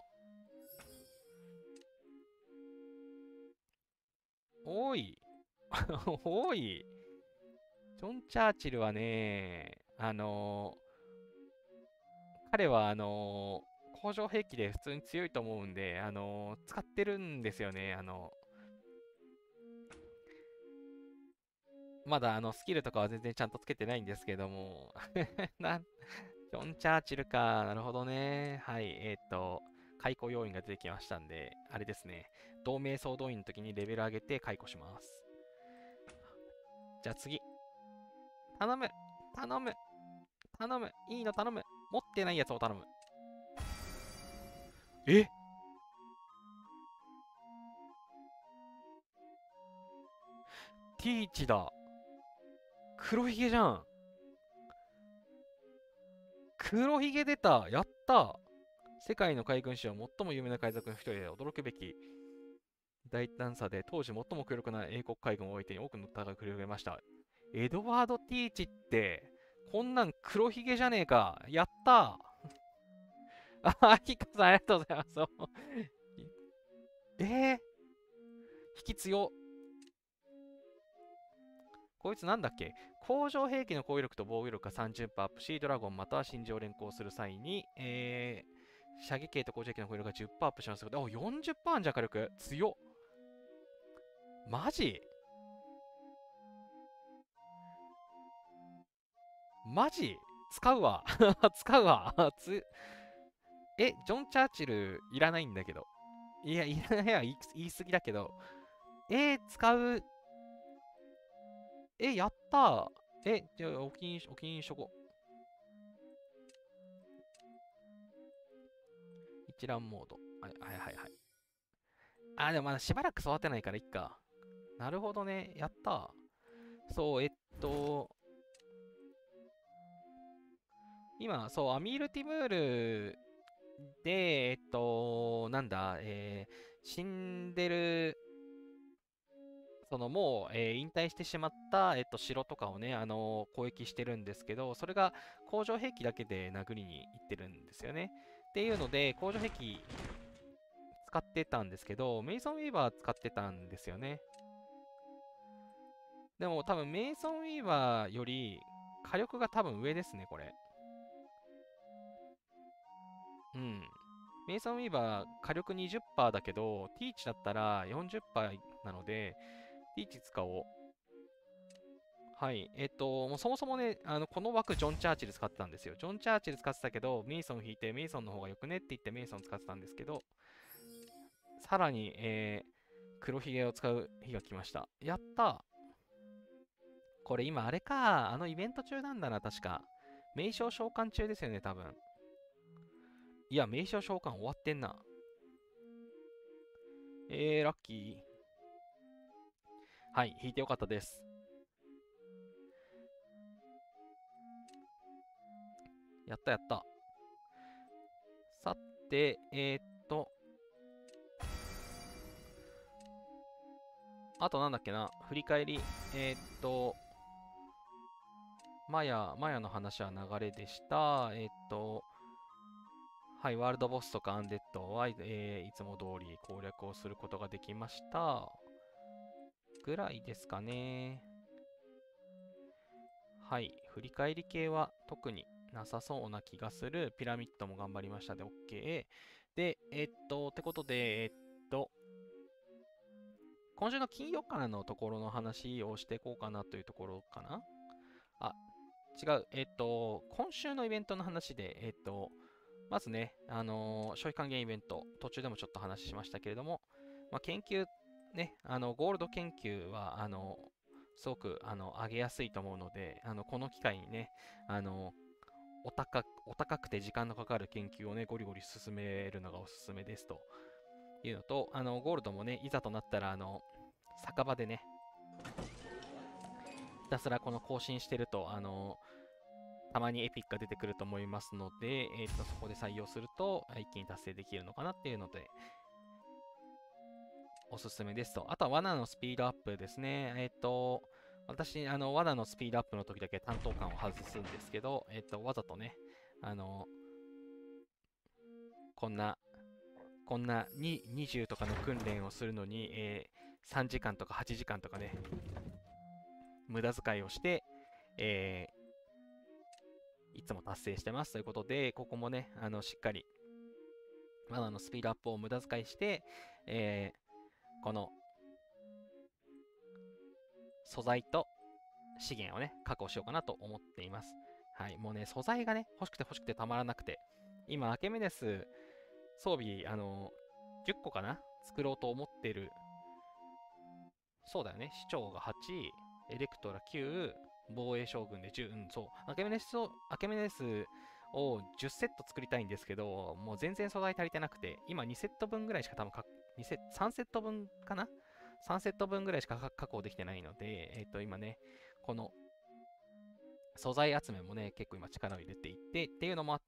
おい。おい。ジョン・チャーチルはね、彼は工場兵器で普通に強いと思うんで、使ってるんですよね。まだスキルとかは全然ちゃんとつけてないんですけどもジョン・チャーチルか。なるほどね。はい。解雇要員が出てきましたんで、あれですね。同盟総動員の時にレベル上げて解雇します。じゃあ次。頼む頼む頼むいいの頼む持ってないやつを頼む。えティーチだ。黒ひげじゃん。黒ひげ出た。やった。世界の海軍史は最も有名な海賊の一人で驚くべき大胆さで当時最も強力な英国海軍を相手に多くの戦いを繰り広げました。エドワード・ティーチって、こんなん黒ひげじゃねえか。やったあ、ヒカさんありがとうございます。引き強。こいつなんだっけ工場兵器の攻撃力と防御力が30%アップし、ドラゴンまたは真珠を連行する際に、射撃系と工場兵器の攻撃力が10%アップします。お、40%じゃ火力。強っ。マジマジ使うわ。使うわ。ジョン・チャーチルいらないんだけど。いや、いらないは言い過ぎだけど。使う。やったー。じゃあ、お気にしとこう。一覧モード。はい。でもまだしばらく育てないからいっか。なるほどね。やったー。そう、今、そう、アミール・ティムールで、なんだ、死んでる、もう、引退してしまった、城とかをね、攻撃してるんですけど、それが工場兵器だけで殴りに行ってるんですよね。っていうので、工場兵器使ってたんですけど、メイソン・ウィーバー使ってたんですよね。でも多分メイソン・ウィーバーより火力が多分上ですね、これ。うん。メイソン・ウィーバー火力20%だけど、ティーチだったら40%なので、ティーチ使おう。はい。もうそもそもね、この枠、ジョン・チャーチル使ってたんですよ。ジョン・チャーチル使ってたけど、メイソン引いて、メイソンの方がよくねって言って、メイソン使ってたんですけど、さらに、黒ひげを使う日が来ました。やったこれ今あれか、イベント中なんだな、確か。名称召喚中ですよね、多分。いや、名称召喚終わってんな。ラッキー。はい、引いてよかったです。やったやった。さて、 あとなんだっけな、振り返り、マヤの話は流れでした。はい、ワールドボスとかアンデッドは、いつも通り攻略をすることができました。ぐらいですかね。はい、振り返り系は特になさそうな気がする。ピラミッドも頑張りましたで OK。で、ってことで、今週の金曜からのところの話をしていこうかなというところかな。あ、違う。今週のイベントの話で、まずね、消費還元イベント、途中でもちょっと話しましたけれども、まあ、研究、ね、ゴールド研究は、すごく、上げやすいと思うので、この機会にね、お高くて時間のかかる研究をね、ゴリゴリ進めるのがおすすめですというのと、ゴールドもね、いざとなったら、酒場でね、ひたすらこの更新してると、たまにエピックが出てくると思いますので、そこで採用すると一気に達成できるのかなっていうので、おすすめですと。あとは罠のスピードアップですね。私、罠のスピードアップの時だけ担当感を外すんですけど、わざとね、こんな、20とかの訓練をするのに、3時間とか8時間とかね、無駄遣いをして、いつも達成してますということで、ここもね、しっかり、罠のスピードアップを無駄遣いして、この素材と資源をね、確保しようかなと思っています。はい、もうね、素材がね、欲しくてたまらなくて、今、アケメネス装備、10個かな作ろうと思ってる。そうだよね、市長が8、エレクトラ9、防衛将軍で10、うん、そう。アケメネスを10セット作りたいんですけど、もう全然素材足りてなくて、今2セット分ぐらいしか多分3セット分かな ?3 セット分ぐらいしか確保できてないので、今ね、この素材集めもね、結構今力を入れていて、っていうのもあって、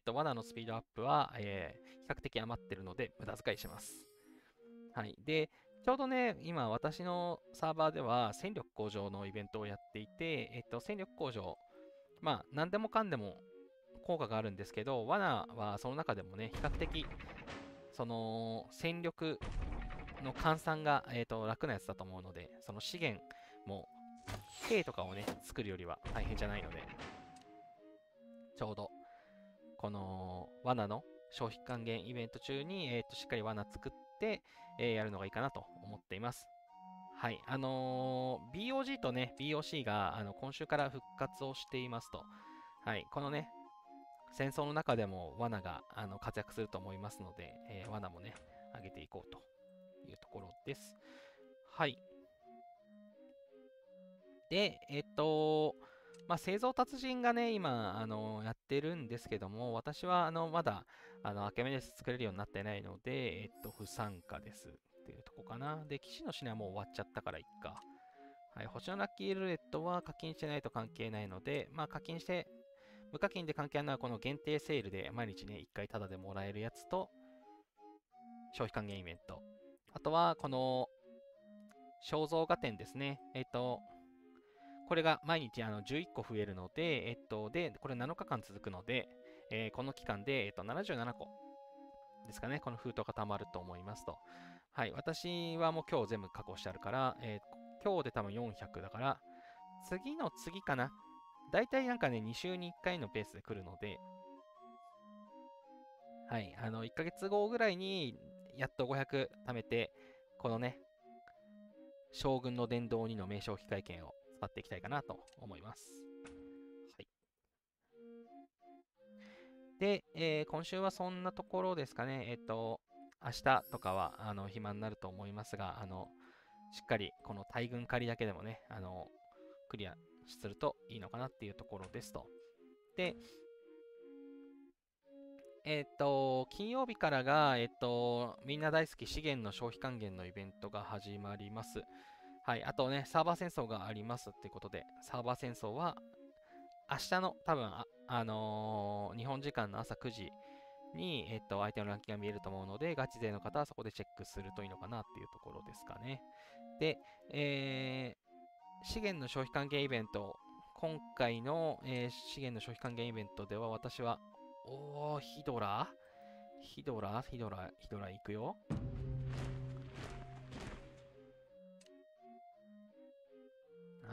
罠のスピードアップは、比較的余ってるので、無駄遣いします。はい。で、ちょうどね、今私のサーバーでは戦力向上のイベントをやっていて、戦力向上、まあ、何でもかんでも効果があるんですけど、罠はその中でもね、比較的、その、戦力の換算が、楽なやつだと思うので、その資源も、K とかをね、作るよりは大変じゃないので、ちょうど、この、罠の消費還元イベント中に、しっかり罠作って、やるのがいいかなと思っています。はい。BOG とね、BOC が、今週から復活をしていますと。はい。このね、戦争の中でも罠が活躍すると思いますので、罠もね、上げていこうというところです。はい。で、まあ、製造達人がね、今、やってるんですけども、私は、まだ、アケメネス作れるようになってないので、不参加ですっていうとこかな。で、騎士の品はもう終わっちゃったからいっか。はい、星のラッキールーレットは課金してないと関係ないので、まあ課金して、無課金で関係あるのはこの限定セールで毎日ね、1回タダでもらえるやつと、消費還元イベント。あとは、この、肖像画展ですね。これが毎日11個増えるので、で、これ7日間続くので、この期間で、77個ですかね、この封筒が貯まると思いますと。はい、私はもう今日全部確保してあるから、今日で多分400だから、次の次かな。だいたいなんかね、2週に1回のペースで来るので、はい、1ヶ月後ぐらいに、やっと500貯めて、このね、将軍の殿堂2の名称機械券を使っていきたいかなと思います。はい。で、今週はそんなところですかね。明日とかは、暇になると思いますが、しっかりこの大軍狩りだけでもね、クリアするといいのかなっていうところですと。で、金曜日からが、みんな大好き資源の消費還元のイベントが始まります。はい、あとね、サーバー戦争がありますってことで、サーバー戦争は明日の多分日本時間の朝9時に、相手のランキングが見えると思うので、ガチ勢の方はそこでチェックするといいのかなっていうところですかね。で、資源の消費還元イベント、今回の、資源の消費還元イベントでは私は、ヒドラ行くよ。はい、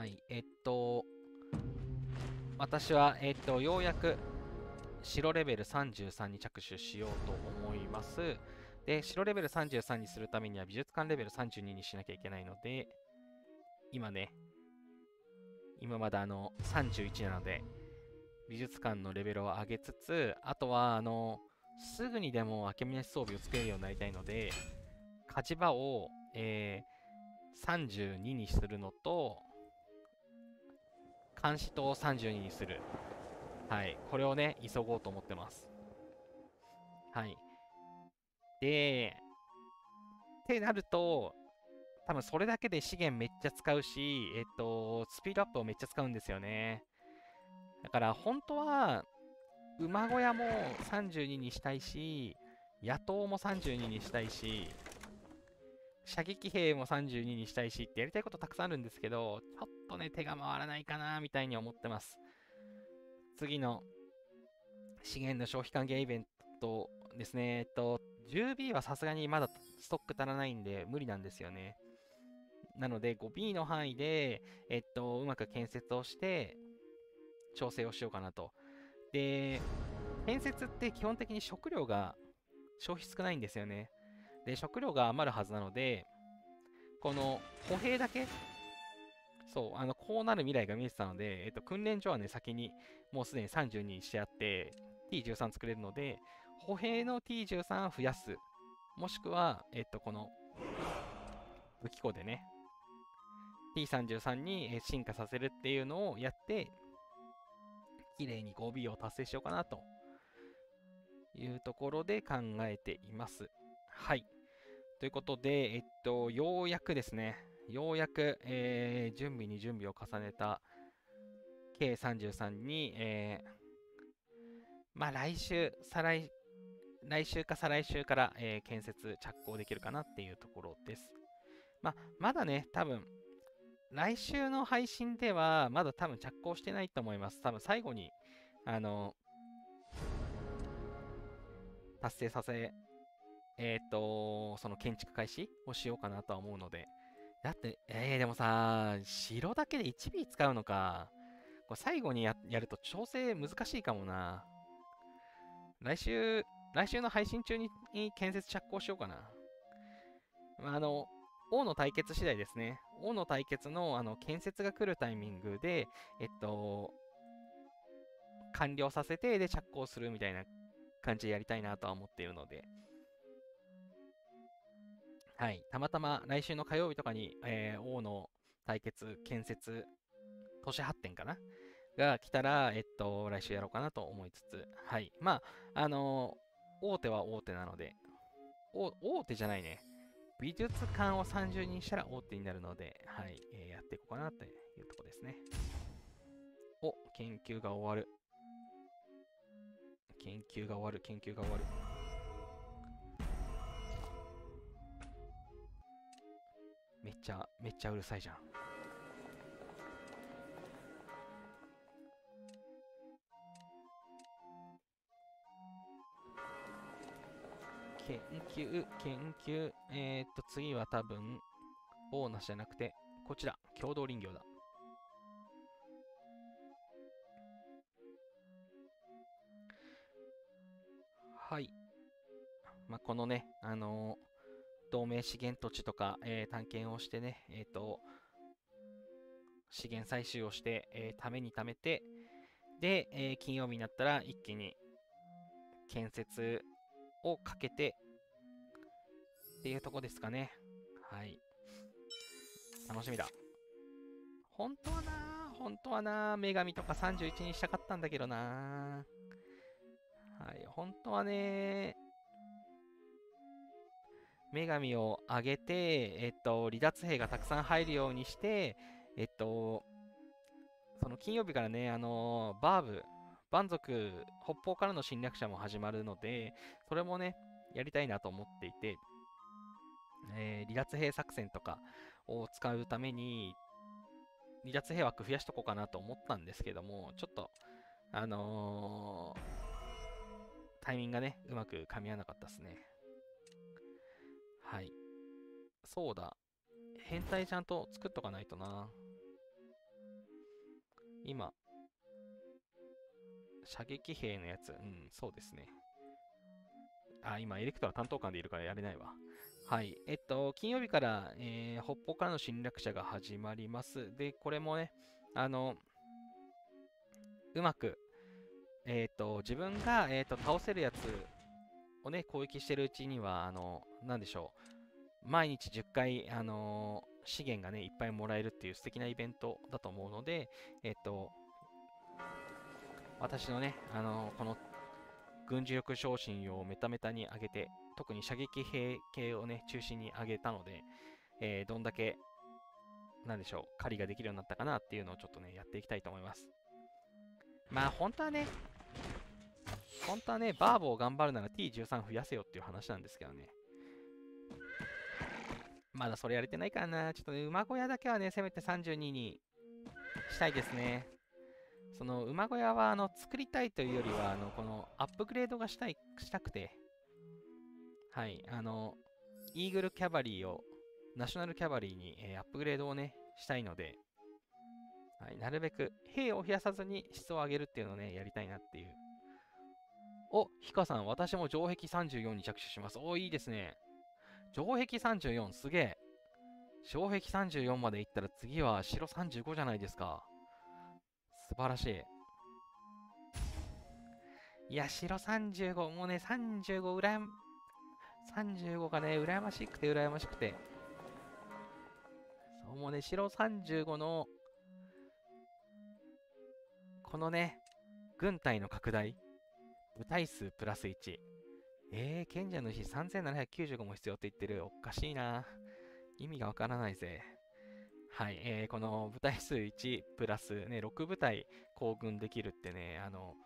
私は、ようやく白レベル33に着手しようと思います。で、白レベル33にするためには美術館レベル32にしなきゃいけないので、今まだ31なので、美術館のレベルを上げつつ、あとは、すぐにでも明美なし装備を作れるようになりたいので、火事場を、32にするのと、監視塔を32にする。はい。これをね、急ごうと思ってます。はい。で、ってなると、多分それだけで資源めっちゃ使うし、スピードアップをめっちゃ使うんですよね。だから本当は、馬小屋も32にしたいし、野党も32にしたいし、射撃兵も32にしたいしってやりたいことたくさんあるんですけど、ちょっとね、手が回らないかなみたいに思ってます。次の資源の消費還元イベントですね。10B はさすがにまだストック足らないんで無理なんですよね。なので 5B の範囲で、うまく建設をして調整をしようかなと。で、建設って基本的に食料が消費少ないんですよね。で、食料が余るはずなので、この歩兵だけ、そう、こうなる未来が見えてたので、訓練所はね、先にもうすでに32にしてあって、T13 作れるので、歩兵の T13 を増やす。もしくは、この武器庫でね、T33 に進化させるっていうのをやって、綺麗に 5B を達成しようかなというところで考えています。はい。ということで、ようやくですね、ようやく、準備を重ねた K33 に、まあ来週か再来週から、建設着工できるかなっていうところです。まあ、まだね、多分、来週の配信では、まだ多分着工してないと思います。多分最後に、あの、達成させ、その建築開始をしようかなとは思うので。だって、でもさ、城だけで 1B 使うのか。これ最後にやると調整難しいかもな。来週、来週の配信中に建設着工しようかな。まあ、王の対決次第ですね。王の対決の建設が来るタイミングで、完了させて、で、着工するみたいな感じでやりたいなとは思っているので、はい、たまたま来週の火曜日とかに、王の対決、建設、都市発展かなが来たら、来週やろうかなと思いつつ、はい。まあ、大手は大手なので、大手じゃないね。美術館を30人したら大手になるので、はい、やっていこうかなというところですね。研究が終わる。研究が終わる、研究が終わる。めっちゃうるさいじゃん。研究。次は多分、ボーナスじゃなくて、こちら、共同林業だ。はい。まあ、このね、同盟資源土地とか、探検をしてね、資源採集をして、ために貯めて、で、金曜日になったら一気に建設をかけてっていうとこですかね。はい。楽しみだ。本当はな、女神とか31にしたかったんだけどな。はい、本当はね、女神を上げて、離脱兵がたくさん入るようにして、その金曜日からね、 蛮族、北方からの侵略者も始まるので、それもね、やりたいなと思っていて、離脱兵作戦とかを使うために、離脱兵枠増やしとこうかなと思ったんですけども、ちょっと、タイミングがね、うまく噛み合わなかったですね。はい。そうだ。変態ちゃんと作っとかないとな。今、射撃兵のやつ、うん、そうですね。あ、今、エレクトラ担当官でいるからやれないわ。はい。金曜日から、北方からの侵略者が始まります。で、これもね、うまく、自分が、倒せるやつをね、攻撃してるうちには、なんでしょう。毎日10回、資源がね、いっぱいもらえるっていう素敵なイベントだと思うので、私のね、この軍事力昇進をメタメタに上げて、特に射撃兵系をね、中心に上げたので、どんだけ、なんでしょう、狩りができるようになったかなっていうのをちょっとね、やっていきたいと思います。まあ、本当はね、バーボを頑張るなら T13 増やせよっていう話なんですけどね。まだそれやれてないからな。ちょっとね、馬小屋だけはね、せめて32にしたいですね。その馬小屋は作りたいというよりはこのアップグレードがしたくて、はい、イーグルキャバリーをナショナルキャバリーに、アップグレードをね、したいので、はい、なるべく兵を増やさずに質を上げるっていうのをね、やりたいなっていう。お、ヒカさん、私も城壁34に着手します。お、いいですね。城壁34、すげえ。城壁34まで行ったら次は城35じゃないですか。素晴らしい。いや、白35、もうね、35がね、羨ましくて、羨ましくて。そう、もうね、白35の、このね、軍隊の拡大、部隊数プラス1。賢者の石3795も必要って言ってる。おかしいな。意味がわからないぜ。はい、この部隊数1プラスね、6部隊行軍できるってね、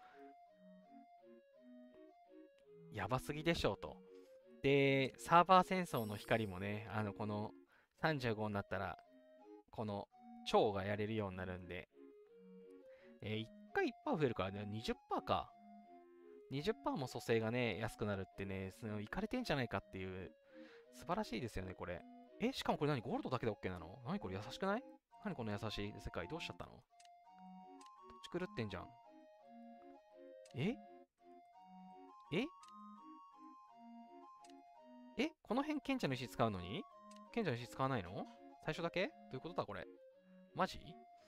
やばすぎでしょうと。で、サーバー戦争の光もね、この35になったら、この超がやれるようになるんで、1回1%増えるからね、20%か。20%も蘇生がね、安くなるってね、いかれてんじゃないかっていう、素晴らしいですよね、これ。しかもこれ何ゴールドだけで OK なの？何これ優しくない？何この優しい世界どうしちゃったの？どっち狂ってんじゃん。ええこの辺賢者の石使うのに賢者の石使わないの？最初だけどういうことだこれ。マジ？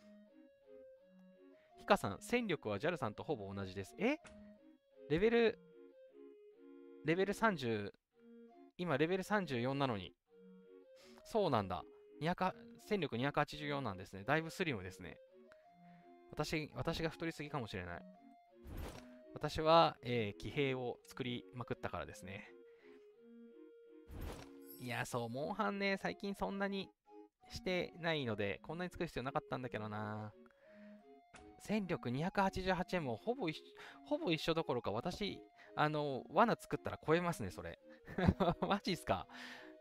ヒカさん、戦力は JAL さんとほぼ同じです。レベル、レベル30、今レベル34なのに。そうなんだ。戦力284なんですね。だいぶスリムですね。私が太りすぎかもしれない。私は、騎兵を作りまくったからですね。いや、そう、モンハンね、最近そんなにしてないので、こんなに作る必要なかったんだけどな。戦力 288M もほぼ一緒どころか、私、罠作ったら超えますね、それ。マジっすか？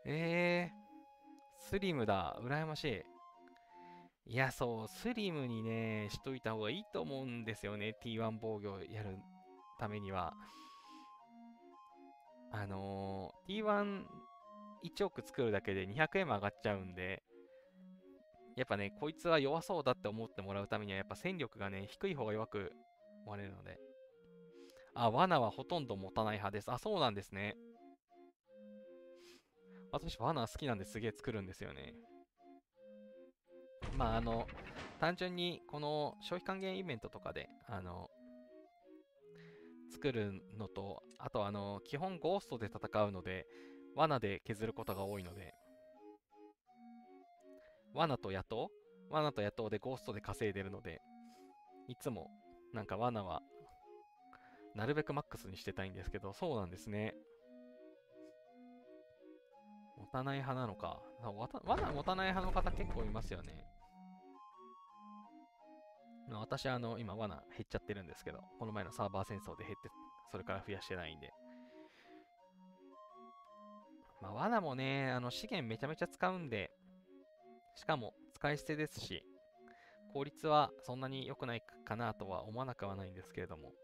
スリムだ。羨ましい。いや、そう、スリムにね、しといた方がいいと思うんですよね。T1 防御やるためには。T11 億作るだけで 200M 上がっちゃうんで、やっぱね、こいつは弱そうだって思ってもらうためには、やっぱ戦力がね、低い方が弱く割れるので。あ、罠はほとんど持たない派です。あ、そうなんですね。私、罠好きなんですげえ作るんですよね。まあ、単純に、この消費還元イベントとかで、作るのと、あと、基本ゴーストで戦うので、罠で削ることが多いので、罠と野党罠と野党でゴーストで稼いでるので、いつも、なんか罠は、なるべくマックスにしてたいんですけど、そうなんですね。持たない派なのか。罠持たない派の方結構いますよね。 私は今罠減っちゃってるんですけど、この前のサーバー戦争で減って、それから増やしてないんで。まあ、罠もね、資源めちゃめちゃ使うんで、しかも使い捨てですし、効率はそんなに良くないかなとは思わなくはないんですけれども、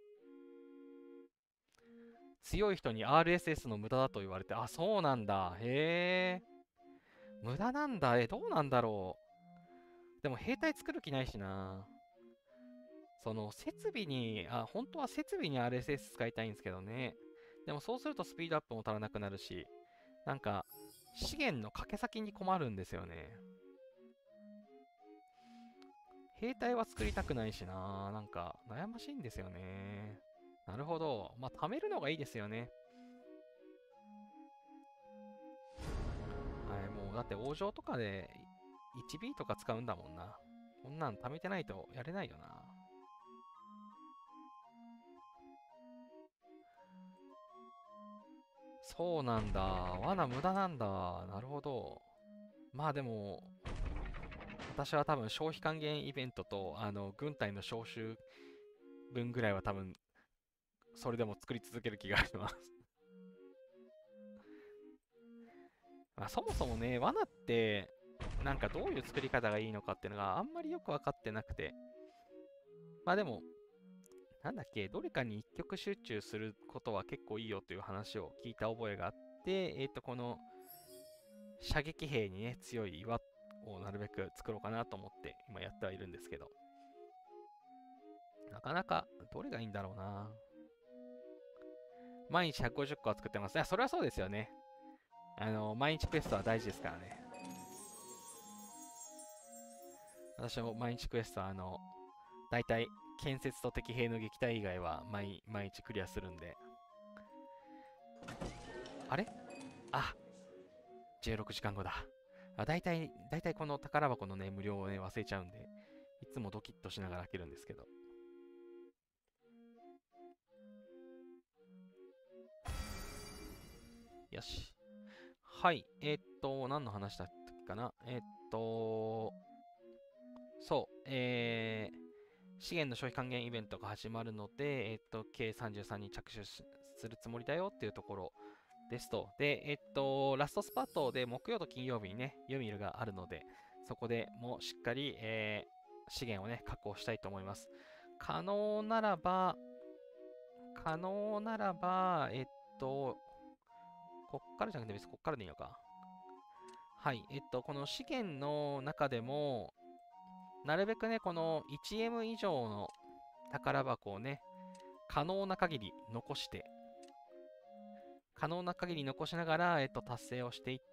強い人に RSS の無駄だと言われて、あ、そうなんだ。へえ。無駄なんだ。どうなんだろう。でも兵隊作る気ないしな。設備に、本当は設備に RSS 使いたいんですけどね。でもそうするとスピードアップも足らなくなるし、なんか、資源の掛け先に困るんですよね。兵隊は作りたくないしな。なんか、悩ましいんですよね。なるほど。まあ、貯めるのがいいですよね。はい、もう、だって王城とかで 1B とか使うんだもんな。こんなん貯めてないとやれないよな。そうなんだ。罠無駄なんだ。なるほど。まあでも、私は多分消費還元イベントと、軍隊の招集分ぐらいは多分、それでも作り続ける気がします。まあ、そもそもね、罠って、なんかどういう作り方がいいのかっていうのがあんまりよく分かってなくて。まあでも、なんだっけ、どれかに一極集中することは結構いいよという話を聞いた覚えがあって、この射撃兵にね、強い岩をなるべく作ろうかなと思って今やってはいるんですけど、なかなかどれがいいんだろうな。毎日150個は作ってます。いや、それはそうですよね。毎日クエストは大事ですからね。私も毎日クエストは、大体、建設と敵兵の撃退以外は毎日クリアするんで。あれあ、16時間後だ。大体この宝箱のね、無料をね、忘れちゃうんで、いつもドキッとしながら開けるんですけど。よし。はい。何の話だったっけかな。そう、資源の消費還元イベントが始まるので、計33に着手するつもりだよっていうところですと。で、ラストスパートで木曜と金曜日にね、ユミルがあるので、そこでもうしっかり、資源をね、確保したいと思います。可能ならば、可能ならば、こっからじゃなくて別にこっからでいいのか。はい、この資源の中でも、なるべくね、この 1M 以上の宝箱をね、可能な限り残して、可能な限り残しながら、達成をしていって、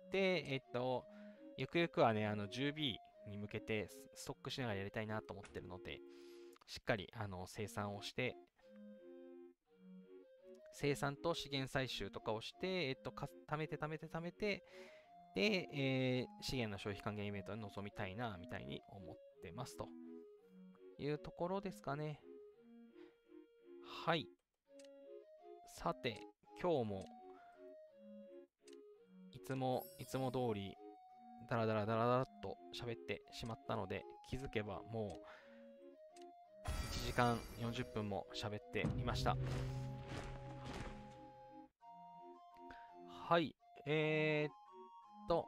ゆくゆくはね、10B に向けてストックしながらやりたいなと思ってるので、しっかり、生産をして、生産と資源採集とかをして、貯めて貯めて貯めて、で、資源の消費還元イベントに臨みたいな、みたいに思ってますというところですかね。はい。さて、今日もいつも通り、ダラダラダラダラっと喋ってしまったので、気づけばもう1時間40分も喋っていました。はい。と、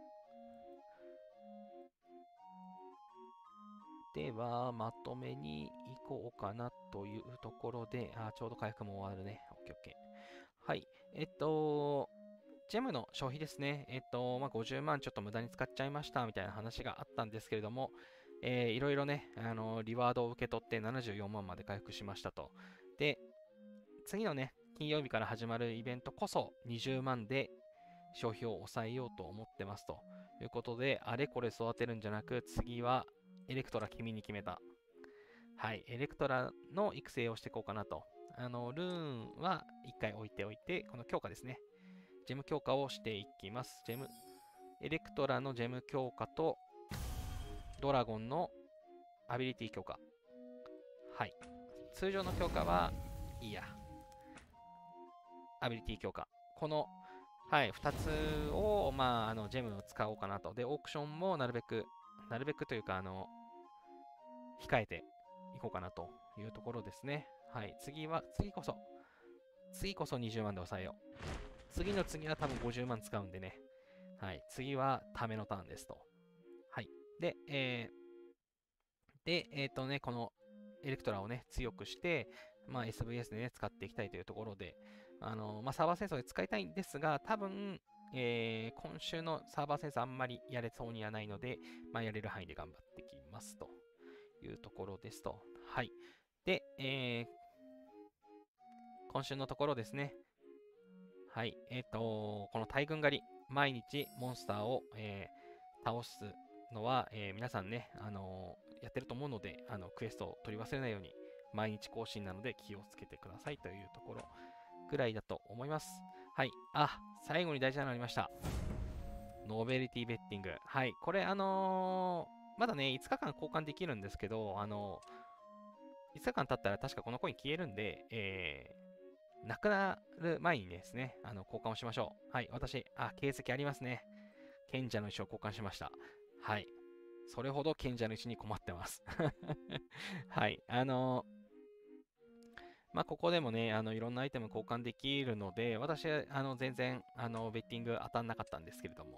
では、まとめに行こうかなというところで、ちょうど回復も終わるね。オッケーオッケー。はい。ジェムの消費ですね。50万ちょっと無駄に使っちゃいましたみたいな話があったんですけれども、いろいろね、リワードを受け取って74万まで回復しましたと。で、次のね、金曜日から始まるイベントこそ20万で消費を抑えようと思ってますということで、あれこれ育てるんじゃなく、次はエレクトラ君に決めた。はい、エレクトラの育成をしていこうかなと。ルーンは1回置いておいて、この強化ですね。ジェム強化をしていきます。エレクトラのジェム強化と、ドラゴンのアビリティ強化。はい。通常の強化はいいや。アビリティ強化。この、はい、2つを、ジェムを使おうかなと。で、オークションもなるべくというか、控えていこうかなというところですね。はい。次こそ20万で抑えよう。次の次は多分50万使うんでね。はい。次はためのターンですと。はい。で、このエレクトラをね、強くして、まあ、SVS でね、使っていきたいというところで、まあ、サーバー戦争で使いたいんですが、多分、今週のサーバー戦争あんまりやれそうにはないので、まあ、やれる範囲で頑張ってきますというところですと。はい。で、今週のところですね。はい。この大軍狩り、毎日モンスターを、倒すのは、皆さんね、やってると思うので、クエストを取り忘れないように、毎日更新なので気をつけてくださいというところぐらいだと思います。はい。あ、最後に大事なのありました。ノーベリティベッティング。はい。これ、まだね、5日間交換できるんですけど、5日間経ったら確かこのコイン消えるんで、なくなる前にですね、交換をしましょう。はい。私、形跡ありますね。賢者の石を交換しました。はい。それほど賢者の石に困ってます。はい。まあ、ここでもね、いろんなアイテム交換できるので、私は、全然、ベッティング当たんなかったんですけれども、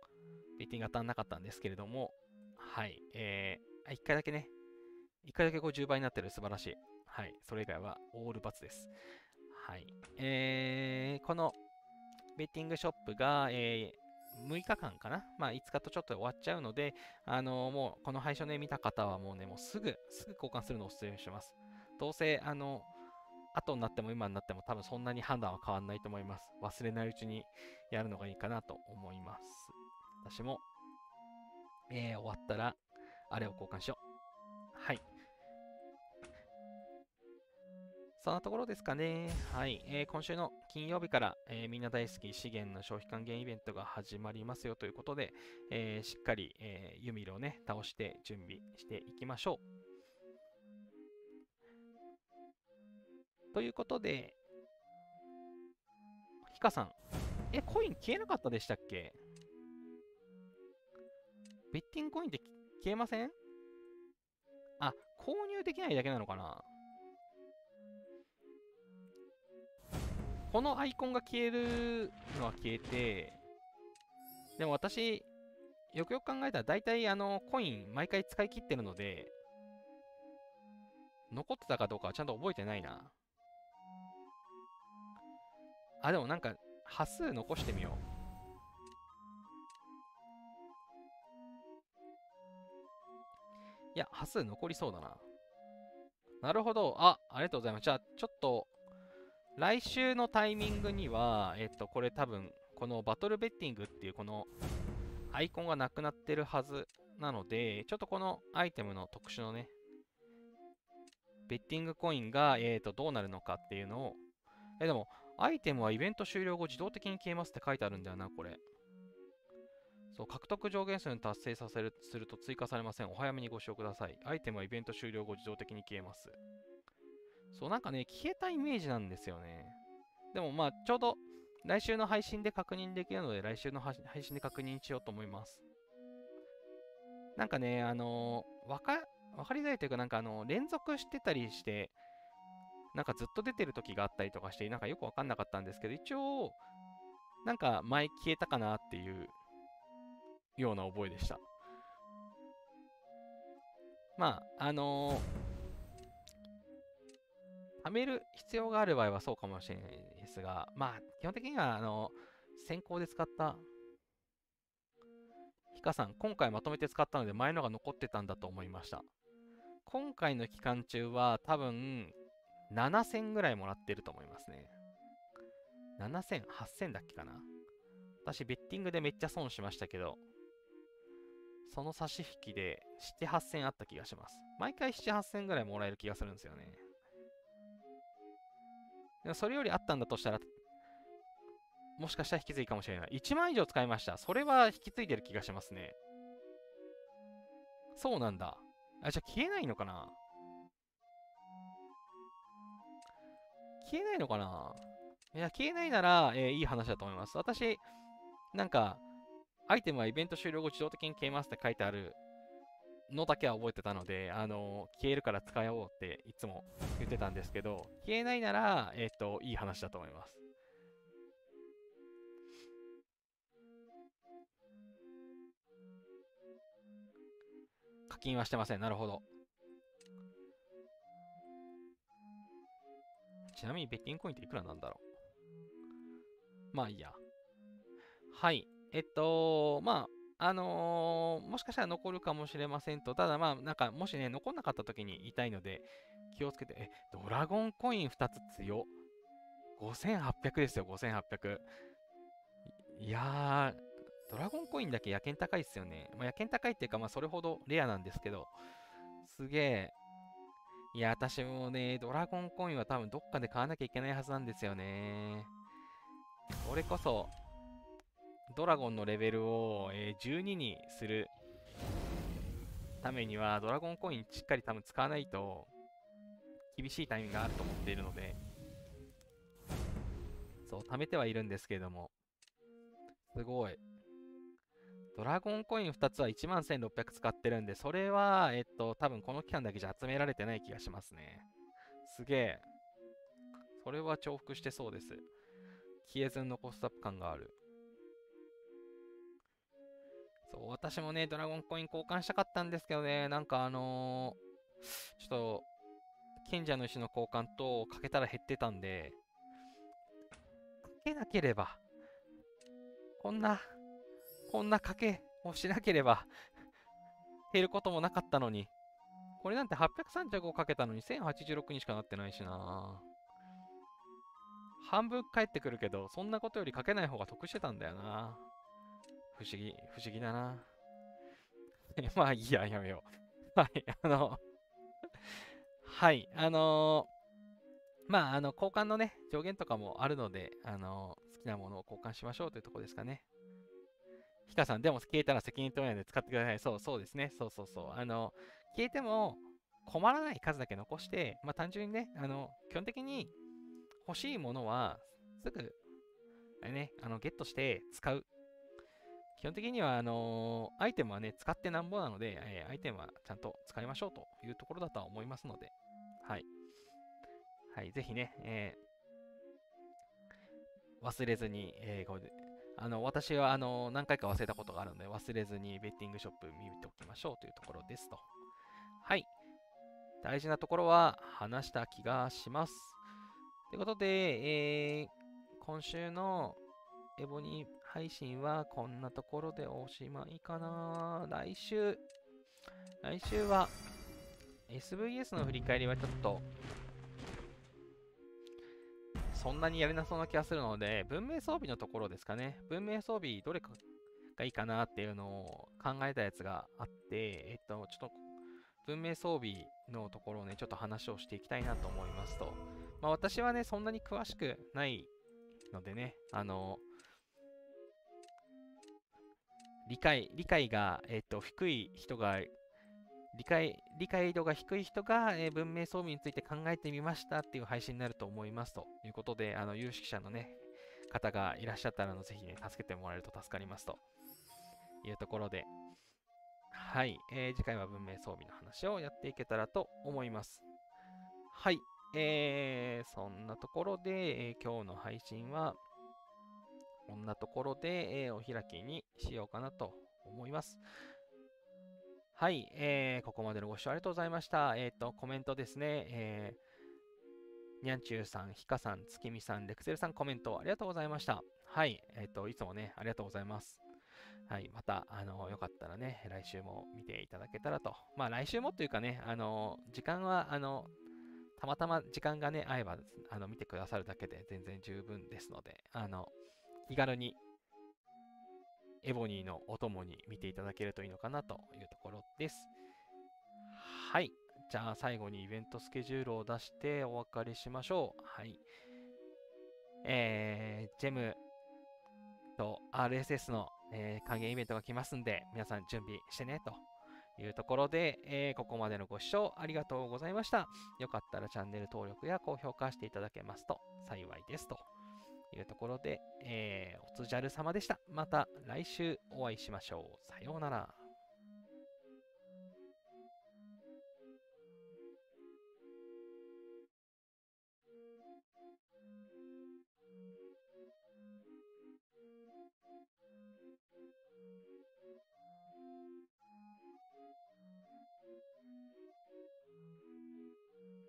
はい。1回だけね、1回だけ10倍になってる素晴らしい。はい。それ以外はオール×です。はい。このベッティングショップが、6日間かな、まあ、5日とちょっと終わっちゃうので、もうこの配信ね、見た方はもうね、もうすぐ交換するのをお勧めします。どうせ、後になっても今になっても多分そんなに判断は変わんないと思います。忘れないうちにやるのがいいかなと思います。私も、終わったら、あれを交換しよう。はい。そんなところですかね。はい。今週の金曜日から、みんな大好き資源の消費還元イベントが始まりますよということで、しっかり、ユミルをね、倒して準備していきましょう。ということで、ヒカさん。コイン消えなかったでしたっけ？ベッティングコインって消えません？購入できないだけなのかな？このアイコンが消えるのは消えて、でも私、よくよく考えたら大体コイン毎回使い切ってるので、残ってたかどうかはちゃんと覚えてないな。でもなんか、端数残してみよう。いや、端数残りそうだな。なるほど。ありがとうございます。じゃあ、ちょっと、来週のタイミングには、これ多分、このバトルベッティングっていうこのアイコンがなくなってるはずなので、ちょっとこのアイテムの特殊のね、ベッティングコインが、どうなるのかっていうのを、でも、アイテムはイベント終了後自動的に消えますって書いてあるんだよな、これ。そう、獲得上限数に達成すると追加されません。お早めにご使用ください。アイテムはイベント終了後自動的に消えます。そう、なんかね、消えたイメージなんですよね。でもまあ、ちょうど来週の配信で確認できるので、来週の配信で確認しようと思います。なんかね、わかりづらいというか、なんか連続してたりして、なんかずっと出てる時があったりとかして、なんかよくわかんなかったんですけど、一応、なんか前消えたかなっていうような覚えでした。まあ、貯める必要がある場合はそうかもしれないですが、まあ、基本的には、先行で使った、ヒカさん、今回まとめて使ったので前のが残ってたんだと思いました。今回の期間中は多分、7000ぐらいもらってると思いますね。7000、8000だっけかな。私、ベッティングでめっちゃ損しましたけど、その差し引きで7、8000あった気がします。毎回7、8000ぐらいもらえる気がするんですよね。でもそれよりあったんだとしたら、もしかしたら引き継いかもしれない。1万以上使いました。それは引き継いでる気がしますね。そうなんだ。じゃあ消えないのかな？消えないのかな？いや、消えないなら、いい話だと思います。私、なんか、アイテムはイベント終了後自動的に消えますって書いてあるのだけは覚えてたので、消えるから使おうっていつも言ってたんですけど、消えないなら、いい話だと思います。課金はしてません。なるほど。ちなみにベッティングコインっていくらなんだろう。まあいいや。はい。まあ、もしかしたら残るかもしれませんと。ただまあ、なんか、もしね、残んなかった時に言いたいので、気をつけて。ドラゴンコイン2つ強。5800ですよ、5800。いやー、ドラゴンコインだけ野犬高いっすよね。まあ、野犬高いっていうか、まあ、それほどレアなんですけど、すげえ。いや、私もね、ドラゴンコインは多分どっかで買わなきゃいけないはずなんですよね。これこそ、ドラゴンのレベルを、12にするためには、ドラゴンコインしっかり多分使わないと、厳しいタイミングがあると思っているので、そう、貯めてはいるんですけれども、すごい。ドラゴンコイン2つは11,600使ってるんで、それは、多分この期間だけじゃ集められてない気がしますね。すげえ。それは重複してそうです。消えずに残すタップ感がある。そう、私もね、ドラゴンコイン交換したかったんですけどね、なんかちょっと、賢者の石の交換とかけたら減ってたんで、かけなければ、こんな、こんな賭けをしなければ減ることもなかったのに。これなんて835かけたのに1086にしかなってないしな。半分返ってくるけど、そんなことよりかけない方が得してたんだよな。不思議、不思議だな。まあいいや、やめよう。はい、はい、まあ、交換のね、上限とかもあるので、好きなものを交換しましょうというところですかね。ヒカさん、でも消えたら責任取れないので使ってください。そう、そうですね。そうそうそう。消えても困らない数だけ残して、まあ単純にね、基本的に欲しいものはすぐ、ね、ゲットして使う。基本的には、アイテムはね、使ってなんぼなので、アイテムはちゃんと使いましょうというところだとは思いますので、はい。はい、ぜひね、忘れずに、これで私は何回か忘れたことがあるので、忘れずにベッティングショップ見ておきましょうというところですと。はい。大事なところは話した気がします。ということで、今週のエボニー配信はこんなところでおしまいかな。来週は SVS の振り返りはちょっとそんなにやれなそうな気がするので、文明装備のところですかね。文明装備どれかがいいかなっていうのを考えたやつがあって、ちょっと文明装備のところをね、ちょっと話をしていきたいなと思いますと。まあ私はね、そんなに詳しくないのでね、理解が、低い人が、理解度が低い人が、文明装備について考えてみましたっていう配信になると思いますということで、有識者のね、方がいらっしゃったらぜひね、助けてもらえると助かりますというところで、はい、次回は文明装備の話をやっていけたらと思います。はい、そんなところで、今日の配信は、こんなところで、お開きにしようかなと思います。はい、ここまでのご視聴ありがとうございました。コメントですね、にゃんちゅうさん、ひかさん、つきみさん、レクセルさん、コメントありがとうございました。はい、いつもね、ありがとうございます。はい、また、よかったらね、来週も見ていただけたらと。まあ、来週もというかね、時間は、たまたま時間がね、合えば、見てくださるだけで全然十分ですので、気軽にエボニーのお供に見ていただけるといいのかなというところです。はい。じゃあ最後にイベントスケジュールを出してお別れしましょう。はい。ジェムと RSS の、還元イベントが来ますんで、皆さん準備してねというところで、ここまでのご視聴ありがとうございました。よかったらチャンネル登録や高評価していただけますと幸いですというところで、おつじゃる様でした。また来週お会いしましょう。さようなら。